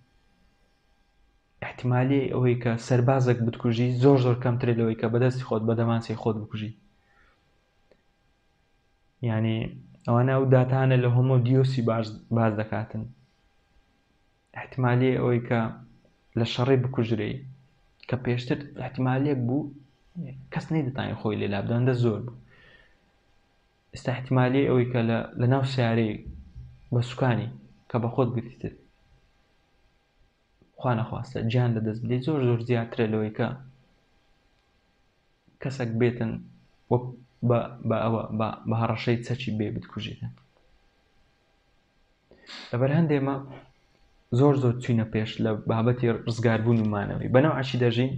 احتیمالی ئەوەی کە سەربازێک بتکوژی زۆر زۆر کەمترێت لەوەی کە بەدەستی خۆت بە دەماسی خۆت بکوژی. یعنی ئەوانە ئەو داتانە لە هۆمۆدیۆسی باز دەکاتن. احتیمالیە ئەوەی کە لە شەڕێ بکوژرێ کە پێشتر احتیمالێک بوو کەس نەیدەتوانێت خۆی لێلا بدەندە زۆر بوو. ئێستا احتیمالیە ئەوەی کە لە ناو سیارەی بە سوکانی کە بە خۆت گرتیتت خوا نەخواستە گیان لەدەست بدەیت زۆر زۆر زیاترە لەوەی کە کەسێک بێتن بە هەڕەشەی چەکی بێ بتکوژێتن. لەبەر هەندێمە زۆر زۆر چوینە پێش لە بابەتی ڕزگاربوون و مانەوەی بەناوعی دەژین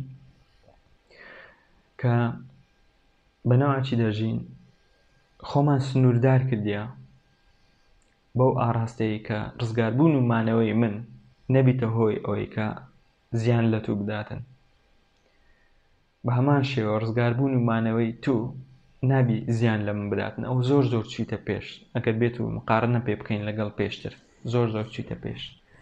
کە بەناوعی دەژین خۆمان سنووردار کردیا بەو ئاڕاستەیە کە ڕزگاربوون و مانەوەی من نەبیتە هۆی ئەوەی کە زیان لە تو بداتن. بە هەمان شێوە ڕزگاربوون و مانەوەی تو نابی زیان لە من بداتن. ئەو زۆر زۆر چیتە پێش ئەگەر بێت و مقارنە پێ بکەین لەگەڵ پێشتر زۆر زۆر چیتە پێش.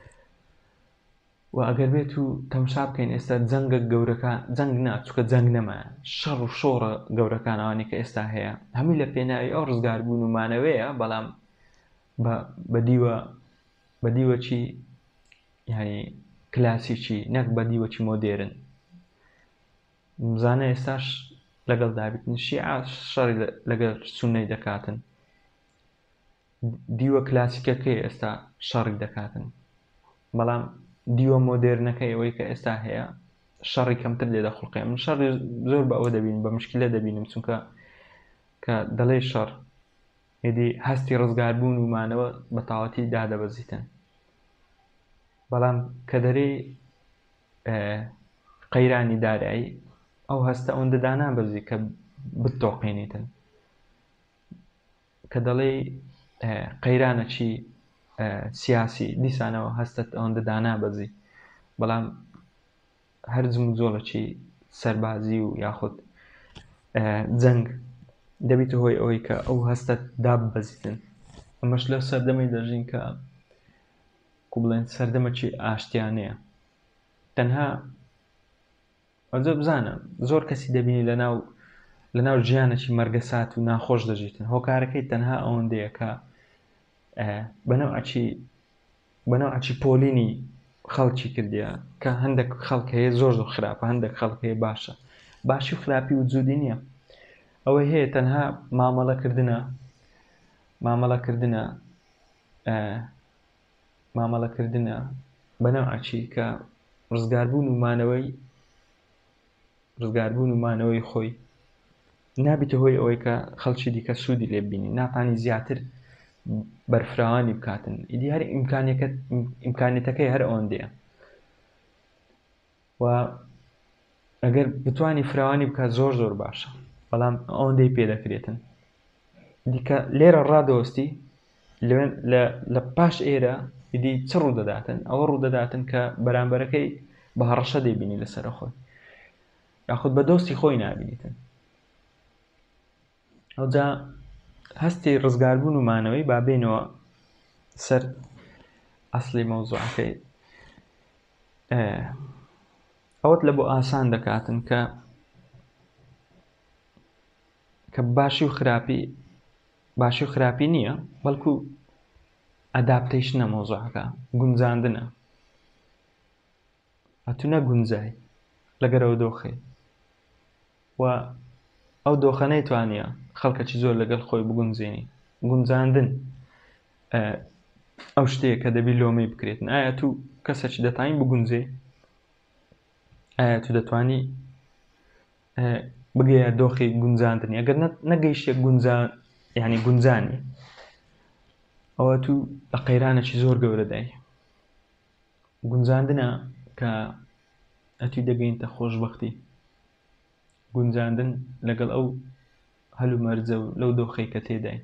و ئەگەر بێت و تەمشا بکەین ئێستا جەنگە گەورەکان جەنگ ناچووکە جەنگ نەمایە شەڕ و شۆڕە گەورەکانەوانی کە ئێستا هەیە هەمووی لە پێناوی ئەو ڕزگاربوون و مانەوەیە بەڵام بەدیوە بەدیوەچی یعنی کلاسیکی نەک بەدیوەچی مۆدێرن. مزانە ئێستاش لەگەڵ دابیتن شیعە شەڕی لەگەڵ سوننەی دەکاتن دیوە کلاسیکەکەی ئێستا شەڕی دەکاتن بەڵام دیوە مۆدێرنەکەی ئەوەی کە ئێستا هەیە شەڕی کەمتر لێ دەخڵقێ. من شەڕی زۆر بە ئەوە دەبینم بە مشکلە دەبینم چونکە کە دەڵێ شەڕ هێدی هەستی ڕزگاربوون و مانەوە بە تاواتی دادەبەزیتن بەڵام کە دەرێ قەیرانی دارایی ئەو هەستە ئەوەندە دانابەزی کە بتۆقێنیتن. کە دەڵێ قەیرانەکی سیاسی دیسانەوە هەستت ئەوەندە دانابەزی بەڵام هەرجم و جۆڵەکی سەربازی و یاخود جەنگ دەبیتە هۆی ئەوەی کە ئەو هەستت داببەزیتن. ئەمەش لەو سەردەمەی دەژین کە کو بڵێن سەردەمەکی ئاشتیانەیە. تەنها ئەجە بزانە زۆر کەسی دەبینی لەناو لەناو ژیانێکی مەرگەسات و ناخۆش دەژیتن هۆکارەکەی تەنها ئەوەندەیە کە بەنەوعی بەنەوعی پۆلینی خەڵکی کردیە کە هەندێک خەڵک هەیە زۆر زۆر خراپە هەندێک خەڵک هەیە باشە باشی و خراپی وجودی نییە. ئەوەی هەیە تەنها مامەڵەکردنە مامەڵەکردنە مامەڵەکردنە بەنەوعی کە ڕزگاربوون و مانەوەی ڕزگاربوون و مانەوەی خۆی نابیتە هۆی ئەوەی کە خەڵکی دیکە سوودی لێ ببینی ناتانی زیاتر بەرفراوانی بکاتن. ئیدی هەر ئیمکانیەتەکەی هەر ئەوەندەیە و ئەگەر بتوانی فراوانی بکات زۆر زۆر باشە بەڵام ئەوەندەی پێدەکرێتن. دیکە لێرە ڕادەوەستی لە پاش ئێرە ئیدی چ ڕوو دەداتن ئەوە ڕوو دەداتن کە بەرامبەرەکەی بە هەڕەشە دەیبینی لەسەر خۆی یاخود بە دۆستی خۆی نابینیتن. ئەوجا هەستی ڕزگاربوون و مانەوەی با بێنەوە سەر ئەسڵی مەوزوعەکەی. ئەوەت لە بۆ ئاسان دەکاتن کە کە باشی و خراپی باشی و خراپی نییە بەڵکو ئەداپتەیشنە مەوزوعەکە گونجاندنە ئەتو نەگونجای لەگەرەوە دۆخی و ئەو دۆخە نەیتوانیە خەڵکەکی زۆر لەگەڵ خۆی بگونجێنی. گونجاندن ئەو شتەیە کە دەبی لۆمەی بکرێتن. ئایا تو کەسێکی دەتوانی بگونجێ؟ ئایا تو دەتوانی بگەیە دۆخی گونجاندنی؟ ئەگەر نەگەیشتێ گونجان یعنی گونجانی ئەوە تو لە قەیرانێکی زۆر گەورەدای. گونجاندنە کە ئەتوی دەگەینتە خۆشبەختی. گونجاندن لەگەڵ ئەو هەلو مەرجە و لەو دۆخەی کە تێدای.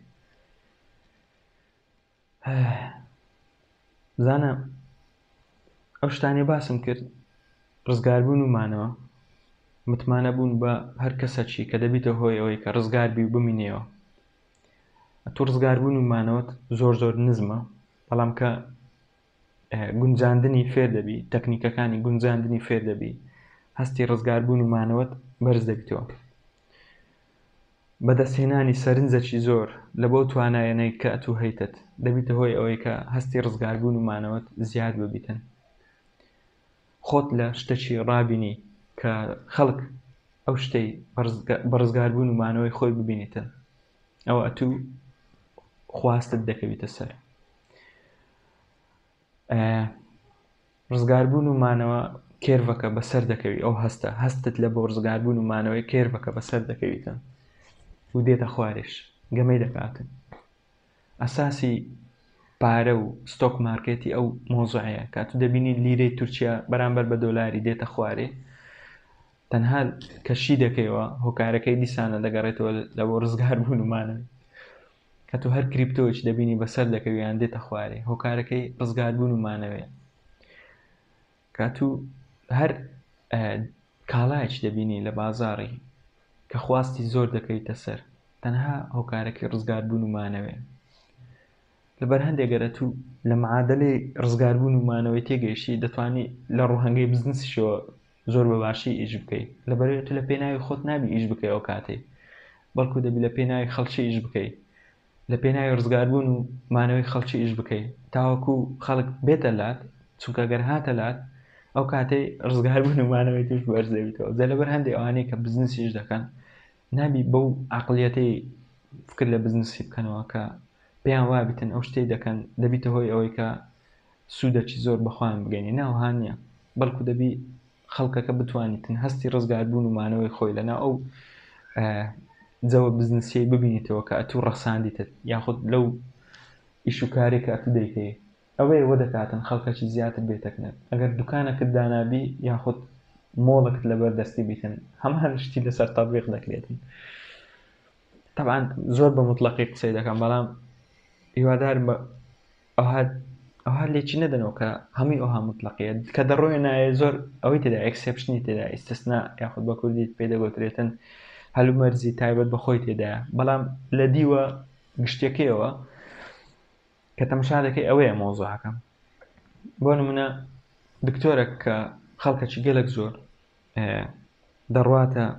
بزانە ئەو شتانێ باسم کرد ڕزگاربوون و مانەوە متمانە بوون بە هەر کەسەکی کە دەبیتە هۆی ئەوەی کە ڕزگاربی و بمینێەوە. تو ڕزگاربوون و مانەوەت زۆر زۆر نزمە بەڵام کە گونجاندنی فێر دەبی تەکنیکەکانی گونجاندنی فێر دەبی هەستی ڕزگاربوون و مانەوەت بەرز دەبیتەوە. و ئەو شتانێ باسم کرد کە ڕزگاربوون و مانەوە متمانە بوون بە هەر کەسەکی کە دەبیتە هۆی ئەوەی کە ڕزگاربی و بمینێەوە. تو ڕزگاربوون و مانەوەت زۆر زۆر نزمە بەڵام کە گونجاندنی فێر دەبی تەکنیکەکانی گونجاندنی فێر دەبی هەستی ڕزگاربوون و مانەوەت بەرز دەبیتەوە. بەدەستهێنانی سەرنجێکی زۆر لە بۆ توانایەنەی کە ئەتوو هەیتت دەبیتە هۆی ئەوەی کە هەستی ڕزگاربوون و مانەوەت زیاد ببیتن. خۆت لە شتێکی ڕابینی کە خەڵک ئەو شتەی بە ڕزگاربوون و مانەوەی خۆی ببینیتن، ئەوە ئەتوو خواستت دەکەویتە سەر. ڕزگاربوون و مانەوە کێرڤەکە بەسەر دەکەوی، ئەو هەستە هەستت لە بۆ ڕزگاربوون و مانەوەی کێرڤەکە بەسەر دەکەویتن و دێتە خوارش گەمەی دەکاتن. ئەساسی پارە و ستۆک مارکێتی ئەو مۆزوعەیە کە تو دەبینی لیرەی تورکیا بەرامبەر بە دۆلاری دێتە خوارێ، تەنها کەشی دەکەیەوە هۆکارەکەی دیسانە دەگەڕێتەوە لە بۆ ڕزگاربوون و مانەوەی. کە تو هەر کریپتۆیەکی دەبینی بەسەر دەکەویان دێتە خوارێ، هۆکارەکەی ڕزگاربوون و مانەوەیە. کە تو هەر کاڵایەکی دەبینی لە بازاڕی کە خواستی زۆر دەکەویتە سەر، تەنها هۆکارەکەی ڕزگاربوون و مانەوەیە. لەبەر هەندێکگەرە تو لە معادلەی ڕزگاربوون و مانەوەی تێگەیشتی دەتوانی لە ڕووهەنگەی بزنسیشەوە زۆر بە باشی ئیش بکەیت، لەبەرەوەی تو لە پێناوی خۆت نابی ئیش بکەی ئەو کاتێ، بەڵکو دەبی لە پێناوی خەڵکی ئیش بکەیت، لە پێناوی ڕزگاربوون و مانەوەی خەڵکی ئیش بکەیت تاوەکو خەڵک بێتە لات، چونکە گەر هاتە لات ئەو کاتەی ڕزگاربوون و مانەوەی توش بەرز دەبیتەوە. جا لەبەر هەندێک ئەوانەی کە بزنسیش دەکەن نابی بەو عەقڵیەتەی فکر لە بزنسی بکەنەوە کە پێیان وابیتن ئەو شتەی دەکەن دەبیتە هۆی ئەوەی کە سوودەکی زۆر بەخۆیان بگەینی. ناوەها نییە، بەڵکو دەبی خەڵکەکە بتوانیتن هەستی ڕزگاربوون و مانەوەی خۆی لەناو ئەو جەوە بزنسیەی ببینیتەوە کە ئەتوو ڕەخساندیتت، یاخود لەو ئیش و کارێک کە ئەتوو دەیکەی. ئەوەیە وە دەکاتن خەڵکەکی زیاتر بێتەکنێت. ئەگەر دوکانەکەت دانابی یاخود مۆڵەکت لەبەر دەستی بیتن، هەمان شتی لەسەر تەطبیق دەکرێتن. طبعاً زۆر بە مطلقی قسەی دەکەم، بەڵام هیوادارم بە ئەوها لێکی نەدەنەوە کە هەمووی ئەوها مطلقیە کە دەڕۆێنایە زۆر ئەوەی تێدا ئەکسێپشنی تێدا ئیستثنا یاخود بە کوردیت پێدەگوترێتن هەلومەرزی تایبەت بە خۆی تێدایە. بەڵام لە دیوە گشتەکەیەوە کە تەماشا دەکەی ئەوەیە مۆزوعەکەم. بۆ نمونە دکتۆرێک کە خەڵکەکی گەلێک زۆر دەڕواتە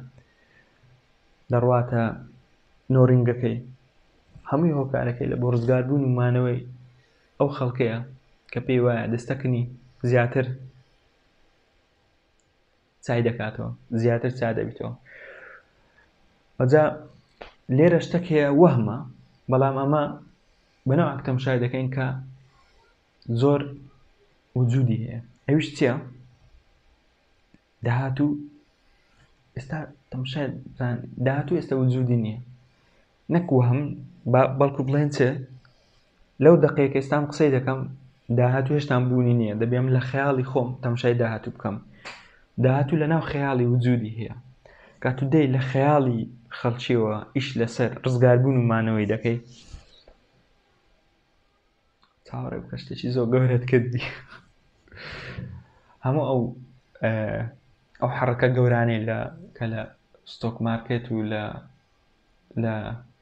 دەڕواتە نۆڕینگەکەی، هەمووی هۆکارەکەی لە بۆ ڕزگاربوون و مانەوەی ئەو خەڵکەیە کە پێی وایە دەستەکنی زیاتر چای دەکاتەوە، زیاتر چا دەبیتەوە. ئەجا لێرە شتێکەیە وەهمە، بەڵام ئەمە بەنەوەک تەماشای دەکەین کە زۆر وجودی هەیە. ئەویش چییە؟ داهاتوو ئێستا تەماشای داهاتوو ئێستا وجودی نییە، نەک وەهم، بەڵکو بڵێن چێ لەو دقەیەکە ئێستام قسەی دەکەم داهاتوو هێشتان بوونی نییە، دەبێم لە خەیاڵی خۆم تەماشای داهاتوو بکەم. داهاتوو لەناو خەیاڵی وجودی هەیە. کاتو دەی لە خەیاڵی خەڵکیەوە ئیش لەسەر ڕزگاربوون و مانەوەی دەکەی، چاوەڕێ بکە شتێکی زۆر گەورەت کردی. هەموو ئەو ئەو حەڕەکە گەورانەی لە کە لە ستۆک مارکێت و لە لە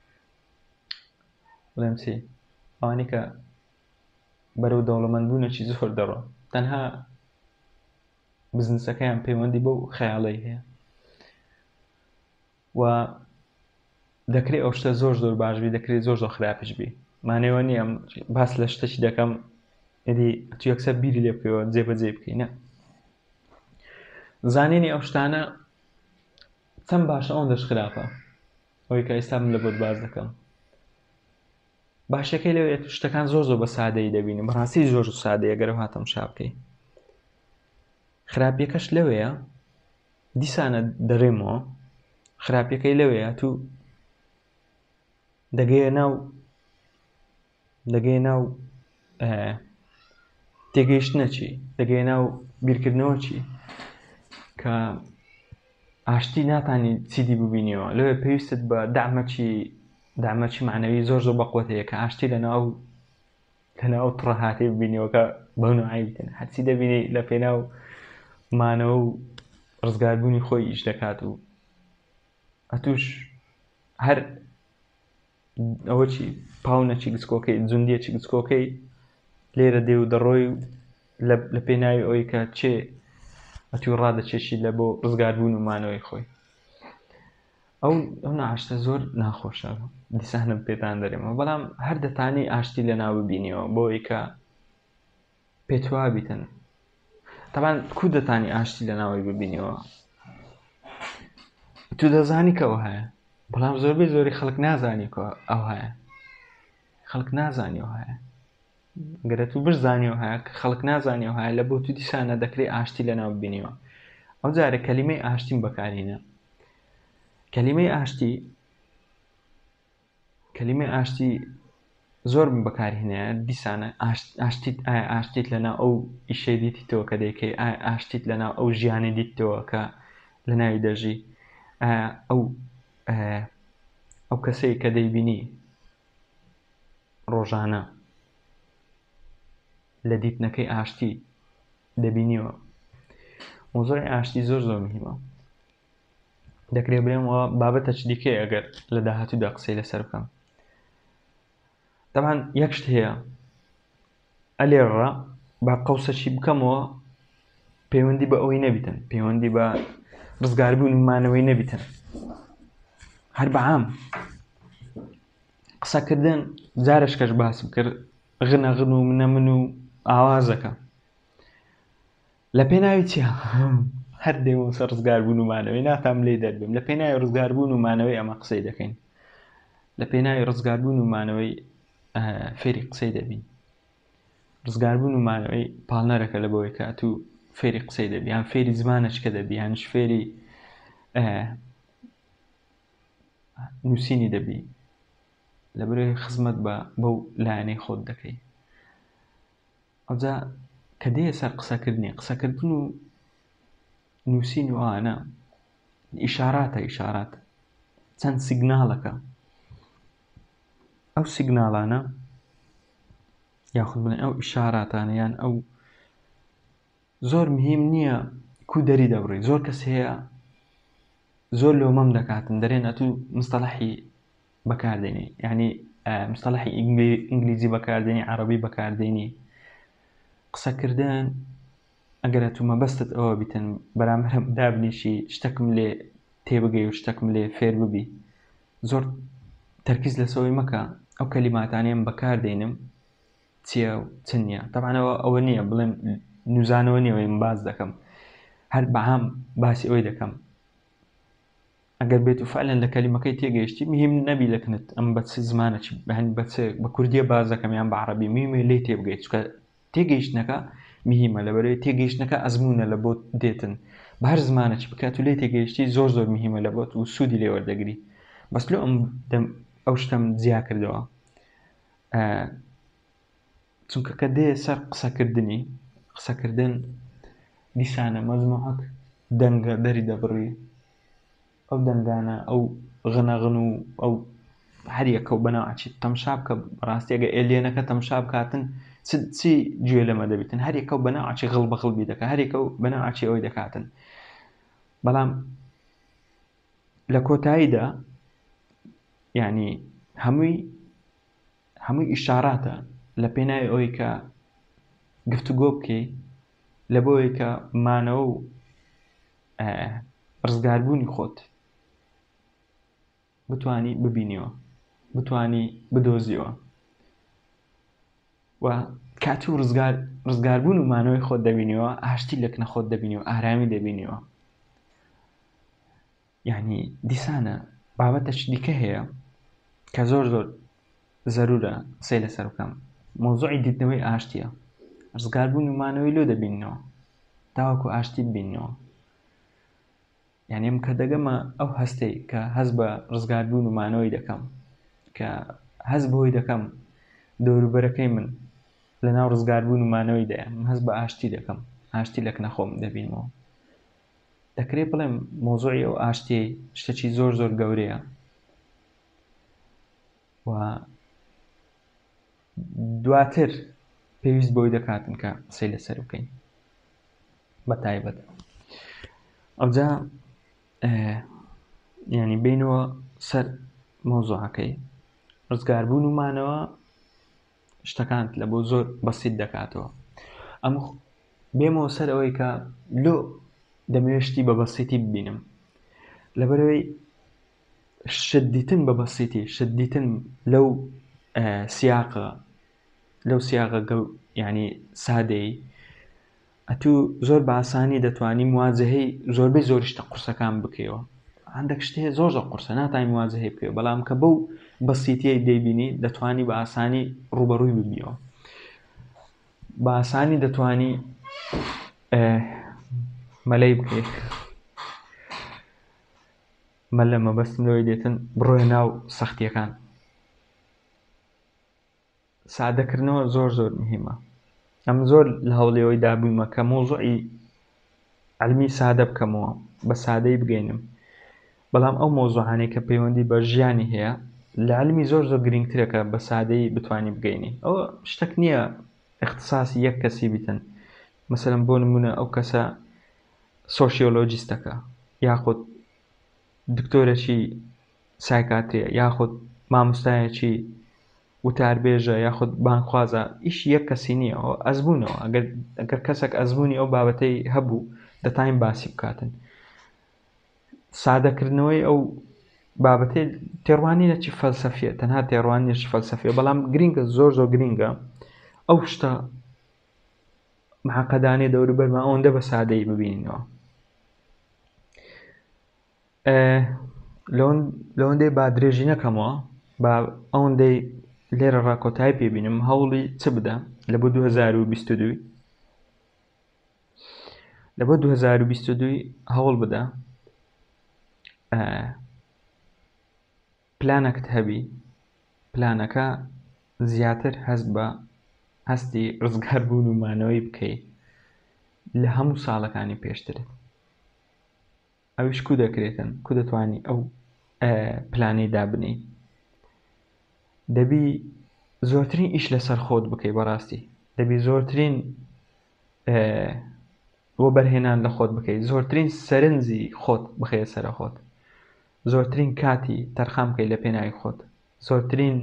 بڵێم چی ئەوانەی کە بەرەو دەوڵەمەندبوونێکی زۆر دەڕۆن، تەنها بزنسەکەیان پەیوەندی بەو خەیاڵەی هەیە و دەکرێت ئەو شتە زۆر زۆر باش بی، دەکرێت زۆر زۆر خراپش بی. مانەوە نییە باس لە شتێکی دەکەم ئیدی تو یەکسەر بیری لێ بکەیەوە جێبەجێ بکەی، نە. زانینی ئەو شتانە چەند باشە ئەوەندەش خراپە، ئەوەی کە ئێستا من لە بۆت باز دەکەم. باشەکەی لەوێت شتەکان زۆر زۆر بە سادەیی دەبینی، بەڕاستی زۆر سادەیە گەرە هاتەم شا بکەی. خراپیەکەش لەوەیە دیسانە دەڕێمەوە، خراپیەکەی لەوەیە تو دەگەیە ناو دەگەیە ناو تێگەیشتنەچی، دەگەیە ناو بیرکردنەوەچی کە ئاشتی ناتانی چیدی ببینیەوە. لەوێ پێویستت بە دامەکی دامەکی معنەوی زۆر زۆر بەقوت هەیە کە ئاشتی لەناو لەناو تڕە هاتی ببینیەوە کە بەونەوەی بتن هەرچی دەبینی لە پێناو مانەوە و ڕزگاربوونی خۆی ئیش دەکات و ئەتوش هەر ئەوە چی پاونەکی گچکۆکەی جوندیەکی گچکۆکەی لێرە دێ و دەڕۆی لە پێناوی ئەوەی کە چێ ئەتوی ڕادەچێشی لە بۆ ڕزگاربوون و مانەوەی خۆی. ئەو ئەو نەعاشتە زۆر ناخۆشە دیسانم پێتان دەرێمەوە بەڵام هەر دەتانی ئاشتی لەناو ببینیەوە بۆی کە پێت وا بیتن تەبان کو دەتانی ئاشتی لەناوی ببینیەوە تو دەزانی کە ئەو هەیە بەڵام زۆربەی زۆری خەڵک نازانی کە ئەو هەیە خەڵک نازانی ئەو هەیە گەرە تو بشزانیەوە هەیە کە خەڵک نازانیەوە هەیە لە بۆ تو دیسانە دەکرێت ئاشتی لەناو ببینیەوە ئەو جارە کەلیمەی ئاشتیم بەکارهێنە کەلیمەی ئاشتی کەلیمەی ئاشتی زۆر بەکارهێنەیە دیسانە ئاشتیت ئایا ئاشتیت لەناو ئەو ئیشەی دیتیتەوە کە دەیکەی ئایا ئاشتیت لەناو ئەو ژیانی دیتەوە کە لە ناوی دەژی ئەو ئەو کەسەی کە دەیبینی ڕۆژانە لە دیتنەکەی ئاشتی دەبینیەوە مۆزۆی ئاشتی زۆر زۆر مهمە دەکرێت بڵێمەوە بابەتە چ دیکەی ئەگەر لە داهاتوودا قسەی لەسەر بکەم طبعاً یەک شت هەیە ئەلێڕە با قەوسەشی بکەمەوە پەیوەندی بە ئەوەی نەبیتن پەیوەندی بە ڕزگاربوون مانەوەی نەبیتن هەر بەعام قسەکردن جارش کەش باسم کرد غنە غن و منە من و ئاوازەکە لە پێناوی چیە هەر دێمە سەر ڕزگاربوون و مانەوەی ناتام لێ دەربێم لە پێناوی ڕزگاربوون و مانەوەی ئەمە قسەی دەکەین لە پێناوی ڕزگاربوون و مانەوەی فێری قسەی دەبین ڕزگاربوون و مانەوەی پاڵنەرەکە لە بۆی کە تو فێری قسەی دەبی یان فێری زمانەچکە دەبی یانش فێری نووسینی دەبی لە بەرەوەی خزمەت بە بەو لایەنەی خۆت دەکەی ئەوجا کە دێ سەر قسەکردنی قسەکردن و نووسین و ئانە ئیشاراتە ئیشارات چەند سیگناڵەکە ئەو سیگناڵانە یاخود بڵێن ئەو ئیشاراتانە یان ئەو زۆر مهم نییە کو دەری دەبڕی زۆر کەس هەیە زۆر لۆمەم دەکاتن دەرێن ئەتو مستەڵەحی بەکاردێنی یعنی مستەڵەحی ئینگلیزی بەکاردێنی عەرەبی بەکاردێنی قسەکردن ئەگەر تو مەبەستت ئەوە بیتن بەرامبەر دابنیشی شتێکم لێ تێبگەی و شتێکم لێ فێر ببی زۆر تەرکیز لەسەوەی مەکە ئەو کەلیماتانەیەم بەکاردێنم چییە و چ نییە تەبعانەوە ئەوە نییە بڵێم نوزانەوە نییەوەی من باس دەکەم هەر بەعام باسی ئەوەی دەکەم ئەگەر بێت و فعلەن لە کەلیمەکەی تێگەیشتی مهم نەبی لەکنت ئەم بە چ زمانە بە بە کوردیە باز دەکەم یان بە عەرەبی مهمە لێ تێبگەیت چونکە تێگەیشتنەکە مهمە لەبەرەوەی تێگەیشتنەکە ئەزموونە لە بۆ دێتن بە هەر زمانە چ بکات و لێ تێگەیشتی زۆر زۆر مهمە لە بۆت و سوودی لێ وەردەگری بەس لۆ ئەم ئەو شتەم جیا کردەوە چونکە کە دێ سەر قسەکردنی قسەکردن دیسانە مەزموعەک دەنگە دەری دەبڕی ئەو دەنگانە ئەو غنەغن و ئەو هەریەکە و بەناوچی تەمشا بکە ڕاستیەگە ئێلێنەکە تەمشا بکاتن چی گوێ لەمە دەبێتن هەریەکە و بەناوچی غڵ بە غڵبی دەکات هەریەکە و بەناوچی ئەوەی دەکاتن بەڵام لە کۆتاییدا یعنی هەمووی هەمووی ئیشاراتە لە پێناوی ئەوەی کە گفتوگۆ بکەی لە بۆیە کە مانەوە و ڕزگاربوونی خۆت بتوانی ببینیەوە بتوانی بدۆزیەوە و کاتوو ڕزگار ڕزگاربوون و مانەوەی خۆت دەبینیەوە ئاشتی لە کنە خۆت دەبینیەوە ئارامی دەبینیەوە یعنی دیسانە بابەتەش دیکە هەیە کە زۆر زۆر زەرورە قسەی لەسەر بکەم مۆزوعی دیتنەوەی ئاشتیە ڕزگاربوون و مانەوەی لۆ دەبینەوە تاوەکو ئاشتی ببینەوە یعنی ئەم کە دەگەمە ئەو هەستەی کە هەست بە ڕزگاربوون و مانەوەی دەکەم کە هەست بەوەی دەکەم دەوروبەرەکەی من لەناو ڕزگاربوون و مانەوەیدایە هەست بە ئاشتی دەکەم ئاشتی لە کنە خۆم دەبینەوە دەکرێت بڵێم مۆزوعی ئەو ئاشتی شتێکی زۆر زۆر گەورەیە و دواتر پێویست بۆی دەکاتن کە قسەی لەسەر بکەین بە تایبەت ئەوجا یعنی بینەوە سەر مۆزوعەکەی ڕزگاربوون و مانەوە شتەکانت لە بۆ زۆر بەسیط دەکاتەوە ئەم بێمەوە سەر ئەوەی کە لۆ دەمەوێشتی بە بەسیطی ببینم لەبەرەوەی شدیتن بە بەسیتی شدیتن لەو سیاقە لەو سیاقە گەڵ ینی سادەی ئەتوو زۆر بە ئاسانی دەتوانی موازەهەی زۆربەی زۆریشتە قورسەکان بکەیەوە هەندێک شتێ زۆر زۆر قورسە ناتوانانی موازەهەی بکەوە بەڵام کە بەو بەسیتیەی دەیبینی دەتوانی بە ئاسانی ڕوبەڕووی ببیەوە بە ئاسانی دەتوانی مەلەی بکەیت مەلە مەبەستم لەوەی دێتن بڕۆیە ناو سەختیەکان سادەکردنەوە زۆر زۆر مهمە ئەم زۆر لە هەوڵەوەی دابوومە کە مۆزوعی علمی سادە بکەمەوە بە سادەی بگەینم بەڵام ئەو مۆزوعانەی کە پەیوەندی بە ژیانی هەیە لە علمی زۆر زۆر گرنگترەکە بە سادەی بتوانی بگەینی ئەوە شتێک نییە اختصاصی یەک کەسی بیتن مثلەن بۆ نمونە ئەو کەسە سۆشیۆلۆجیستەکە یاخود دکتۆرێکی سایکاتریە یاخود مامۆستایەکی وتاربێژە یاخود بانخوازە ئیش یەک کەسی نییە ئەو ئەزبوونەوە ئەگەر کەسێک ئەزبوونی ئەو بابەتەی هەبوو دەتوانین باسی بکاتن سادەکردنەوەی ئەو بابەتەی تێڕوانی نەچی فەلسەفیە تەنها تێڕوانیش فەلسەفیە بەڵام گرنگە زۆر زۆر گرنگە ئەو شتە معقەدانەی دەوروبەرمان ئەوەندە بە سادەی ببینینەوە لەوەندەی با درێژی نەکەمەوە با ئەوەندەی لێرە ڕاکۆتایی پێبینم هەوڵی چ بدە لە بۆ دوو هەزار و بیست و دوو لە بۆ دوو هەزار و بیست و دوو هەوڵ بدە پلانەکت هەبی پلانەکە زیاتر هەست بە هەستی ڕزگاربوون و مانەوەی بکەیت لە هەموو ساڵەکانی پێشترت ئەویش کو دەکرێتن کو دەتوانی ئەو پلانەی دابنی دەبی زۆرترین ئیش لەسەر خۆت بکەی بەڕاستی دەبی زۆرترین بۆ بەرهێنان لە خۆت بکەیت زۆرترین سەرنجی خۆت بخەیە سەرە خۆت زۆرترین کاتی تەرخان بکەیت لە پێناوی خۆت زۆرترین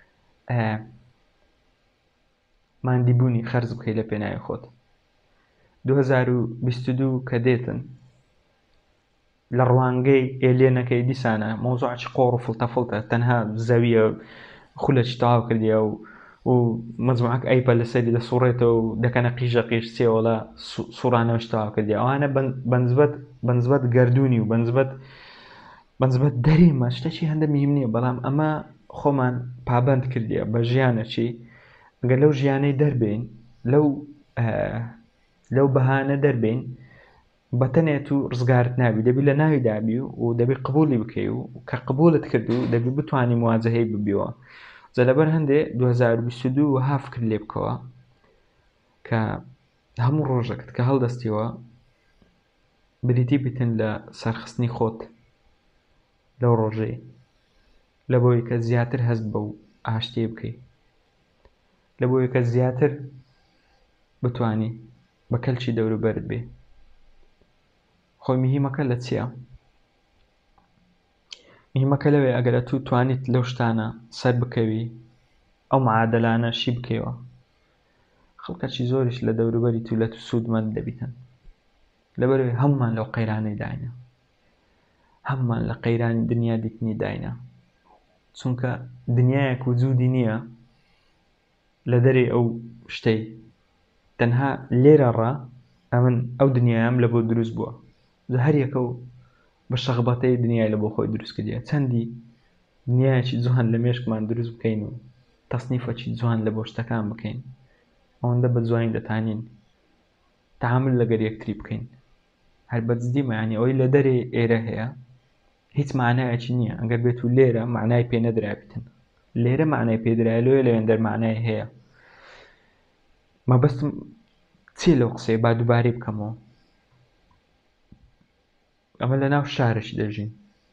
ماندیبوونی خەرج بکەیت لە پێناوی خۆت دوو هەزار و بیست و دوو کە دێتن لە ڕوانگەی ئێلێنەکەی دیسانە مۆزوعی قۆڕ و فڵتەفڵتە تەنها زەویە خولەکی تەواو کردیە و و مەجموعەک ئەیپە لەسەری دەسوڕێتەوە و دەکەنە قیژە قیش سێوەڵە سوڕانەوەش تەواو کردی ئەوانە بەنسبەت بەنسبەت گەردوونی و بەنسبەت بەنسبەت دەریمە شتێکی هەندە مهم نییە بەڵام ئەمە خۆمان پابەند کردیە بە ژیانەچی ئەگەر لەو ژیانەی دەربین لەو لەو بەهانە دەربین بەتەنێت و ڕزگارت نابی دەبی لە ناوی دابی و دەبی قبولی بکەی و کە قبولت کرد و دەبی بتوانی موازەهەی ببیەوە جا لەبەر هەندێ دوو هەزار و بیست و دوو وەها فکر لێ بکەوە کە هەموو ڕۆژێکت کە هەڵدەستیەوە بریتی بتن لە سەرخستنی خۆت لەو ڕۆژەی لە بۆی کە زیاتر هەست بە و ئاشتی بکەی لە بۆی کە زیاتر بتوانی بە کەلکی دەوروبەرت بێ خۆی مهمەکە لە چییە؟ مهمەکە لەوێ ئەگەرە تو توانیت لەو شتانە سەر بکەوی ئەو معادلانە شی بکەیەوە خەڵکەکی زۆریش لە دەوروبەری تو لە تو سوودمەند دەبیتن لەبەرەوەی هەمومان لەو قەیرانەی داینە هەمومان لە قەیرانی دنیا دیتنی داینە چونکە دنیایەک وجودی نییە لە دەرێ ئەو شتەی تەنها لێرە ڕا ئەمن ئەو دنیایم لە بۆ دروست بووە هەر یەکە و بە شەغبەتەی دنیای لە بۆ خۆی دروست کردیە چەندی دنیایەکی جوان لە مێشکمان دروست بکەین و تەسنیفەکی جوان لە بۆ شتەکان بکەین ئەوەندە بە جوانی دەتانین تەعامل لەگەر یەکتری بکەین هەر بەجددیمە یعنی ئەوەی لە دەرێ ئێرە هەیە هیچ معنایەکی نییە ئەگەر بێت و لێرە معنای پێ نەدرابێتن لێرە معنای پێدرای لێ لەوێن دەرمانای هەیە مەبەستم چی لەو قسەی با دووبارەی بکەمەوە ئەمە لە ناو شارێکی دەژین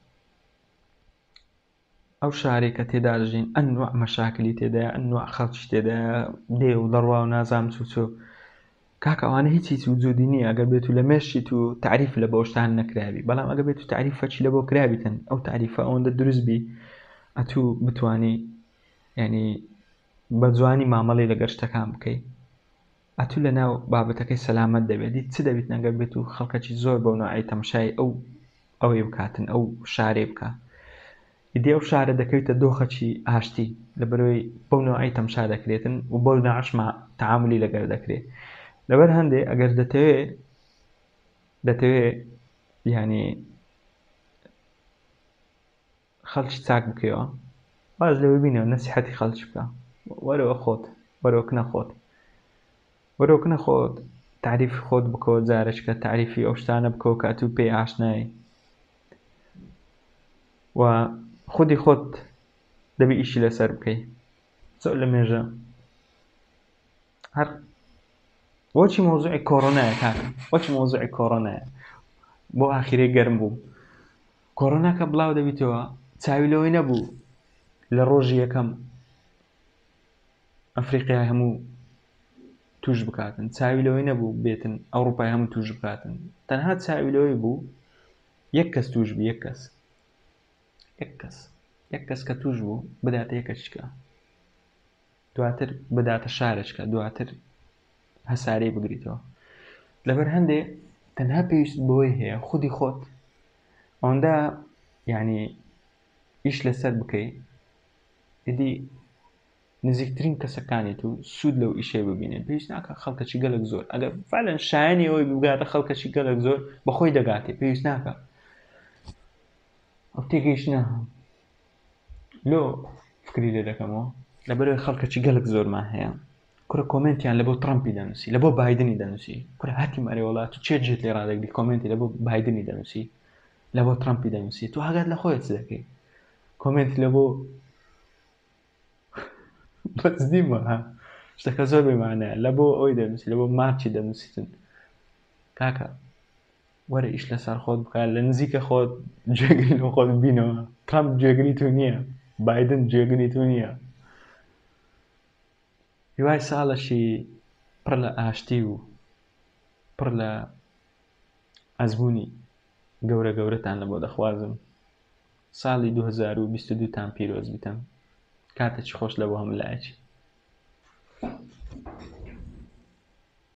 ئەو شارێک کە تێدا دەژین ئەنواع مەشاکلی تێدایە ئەنواع خەڵکی تێدایە دێ و دەڕوا و نازام چوو چۆ کاکە ئەوانە هیچ هیچ وجودی نییە ئەگەر بێت و لە مێشیت و تعریف لە بۆ شتان نەکراوی بەڵام ئەگەر بێت و تعریفەکی لە بۆ کراویتن ئەو تعریفە ئەوەندە دروست بی ئەتوو بتوانی یعنی بە جوانی مامەڵی لەگەر شتەکان بکەیت ئەتوو لە ناو بابەتەکەی سەلامەت دەبێت چ دەبیت نەگەر بێت و خەڵکەکی زۆر بەو نوعی تەماشای ئەو ئەوەی بکاتن ئەو شارێ بکە ئیدی ئەو شارە دەکەوێتە دۆخەکی ئاشتی لەبەرەوەی بەو نوعی تەماشا دەکرێتن و بەو ناعشمە تەعاملی لەگەر دەکرێت لەبەر هەندێ ئەگەر دەتەوێت دەتەوێت یعنی خەڵکی چاک بکەوە باز لەوە بینەوە نەسیحەتی خەڵک بکە وەرەوە خۆت وەرەوە کنە خۆت وەرەوە کنە خۆت تعریفی خۆت بکەوە جارێکە تعریفی ئەو شتانە بکەوە کە ئەتوو پێی ئاشنایی و خودی خۆت دەبی ئیشی لەسەر بکەی زۆر لە مێژە هەر وەچی مۆزوعی کۆڕۆنایە کاکە وەچی مۆزوعی کۆڕۆنایە بۆ ئاخیرەی گەرم بوو کۆڕۆناکە بڵاو دەبیتەوە چاوی لەوەی نەبوو لە ڕۆژی یەکەم ئەفریقای هەموو توش بکاتن چاوی لەوەی نەبوو بێتن ئەوروپای هەموو توش بکاتن تەنها چاوی لەوەی بوو یەک کەس توش بوو یەک کەس یەک کەس یەک کەس کە توش بوو بداتە یەکەچکە دواتر بداتە شارێککە دواتر هەسارەی بگریتەوە لەبەر هەندێ تەنها پێویست بۆی هەیە خودی خۆت ئەوەندە یعنی ئیش لەسەر بکەی ئیدی نزیکترین کەسەکانێت و سوود لەو ئیشەی ببینێت پێویست ناکە خەڵکەکی گەلک زۆر ئەگەر فعلەن شایانی ئەوەی بگاتە خەڵکەکی گەلک زۆر بەخۆی دەگاتێ پێویست ناکە ئەو تێگەیشتە لۆ فکری لێ دەکەمەوە لەبەرەوەی خەڵکەکی گەلک زۆرمان هەیە کورە کۆمنتیان لە بۆ ترامپی دەنووسی لە بۆ بایدنی دەنووسی کورە هاتی مەرێ وڵات و چێت جێت لێ ڕادەگری کۆمنتی لە بۆ بایدنی دەنووسی لە بۆ ترامپی دەنووسی تو هەگات لە خۆیت دەکەی کۆمنتی لە بۆ بەزدیمە ها شتەکە زۆر بێمانەیە لە بۆ ئەوی دەنووسی لە بۆ مارچی دەنووسیتن کاکە وەرە ئیش لەسەر خۆت بکە لە نزیکە خۆت جێگری لە خۆت بینەوە ترامپ جێگری تو نییە بایدن جێگری تو نییە هیوای ساڵەشی پڕ لە ئاشتی و پڕ لە ئەزموونی گەورە گەورەتان لە بۆ دەخوازم ساڵی دوو هەزار و بیست و دوو تان پیرۆز بیتم کاتێکی خۆش لە بۆ هەموو لایەکی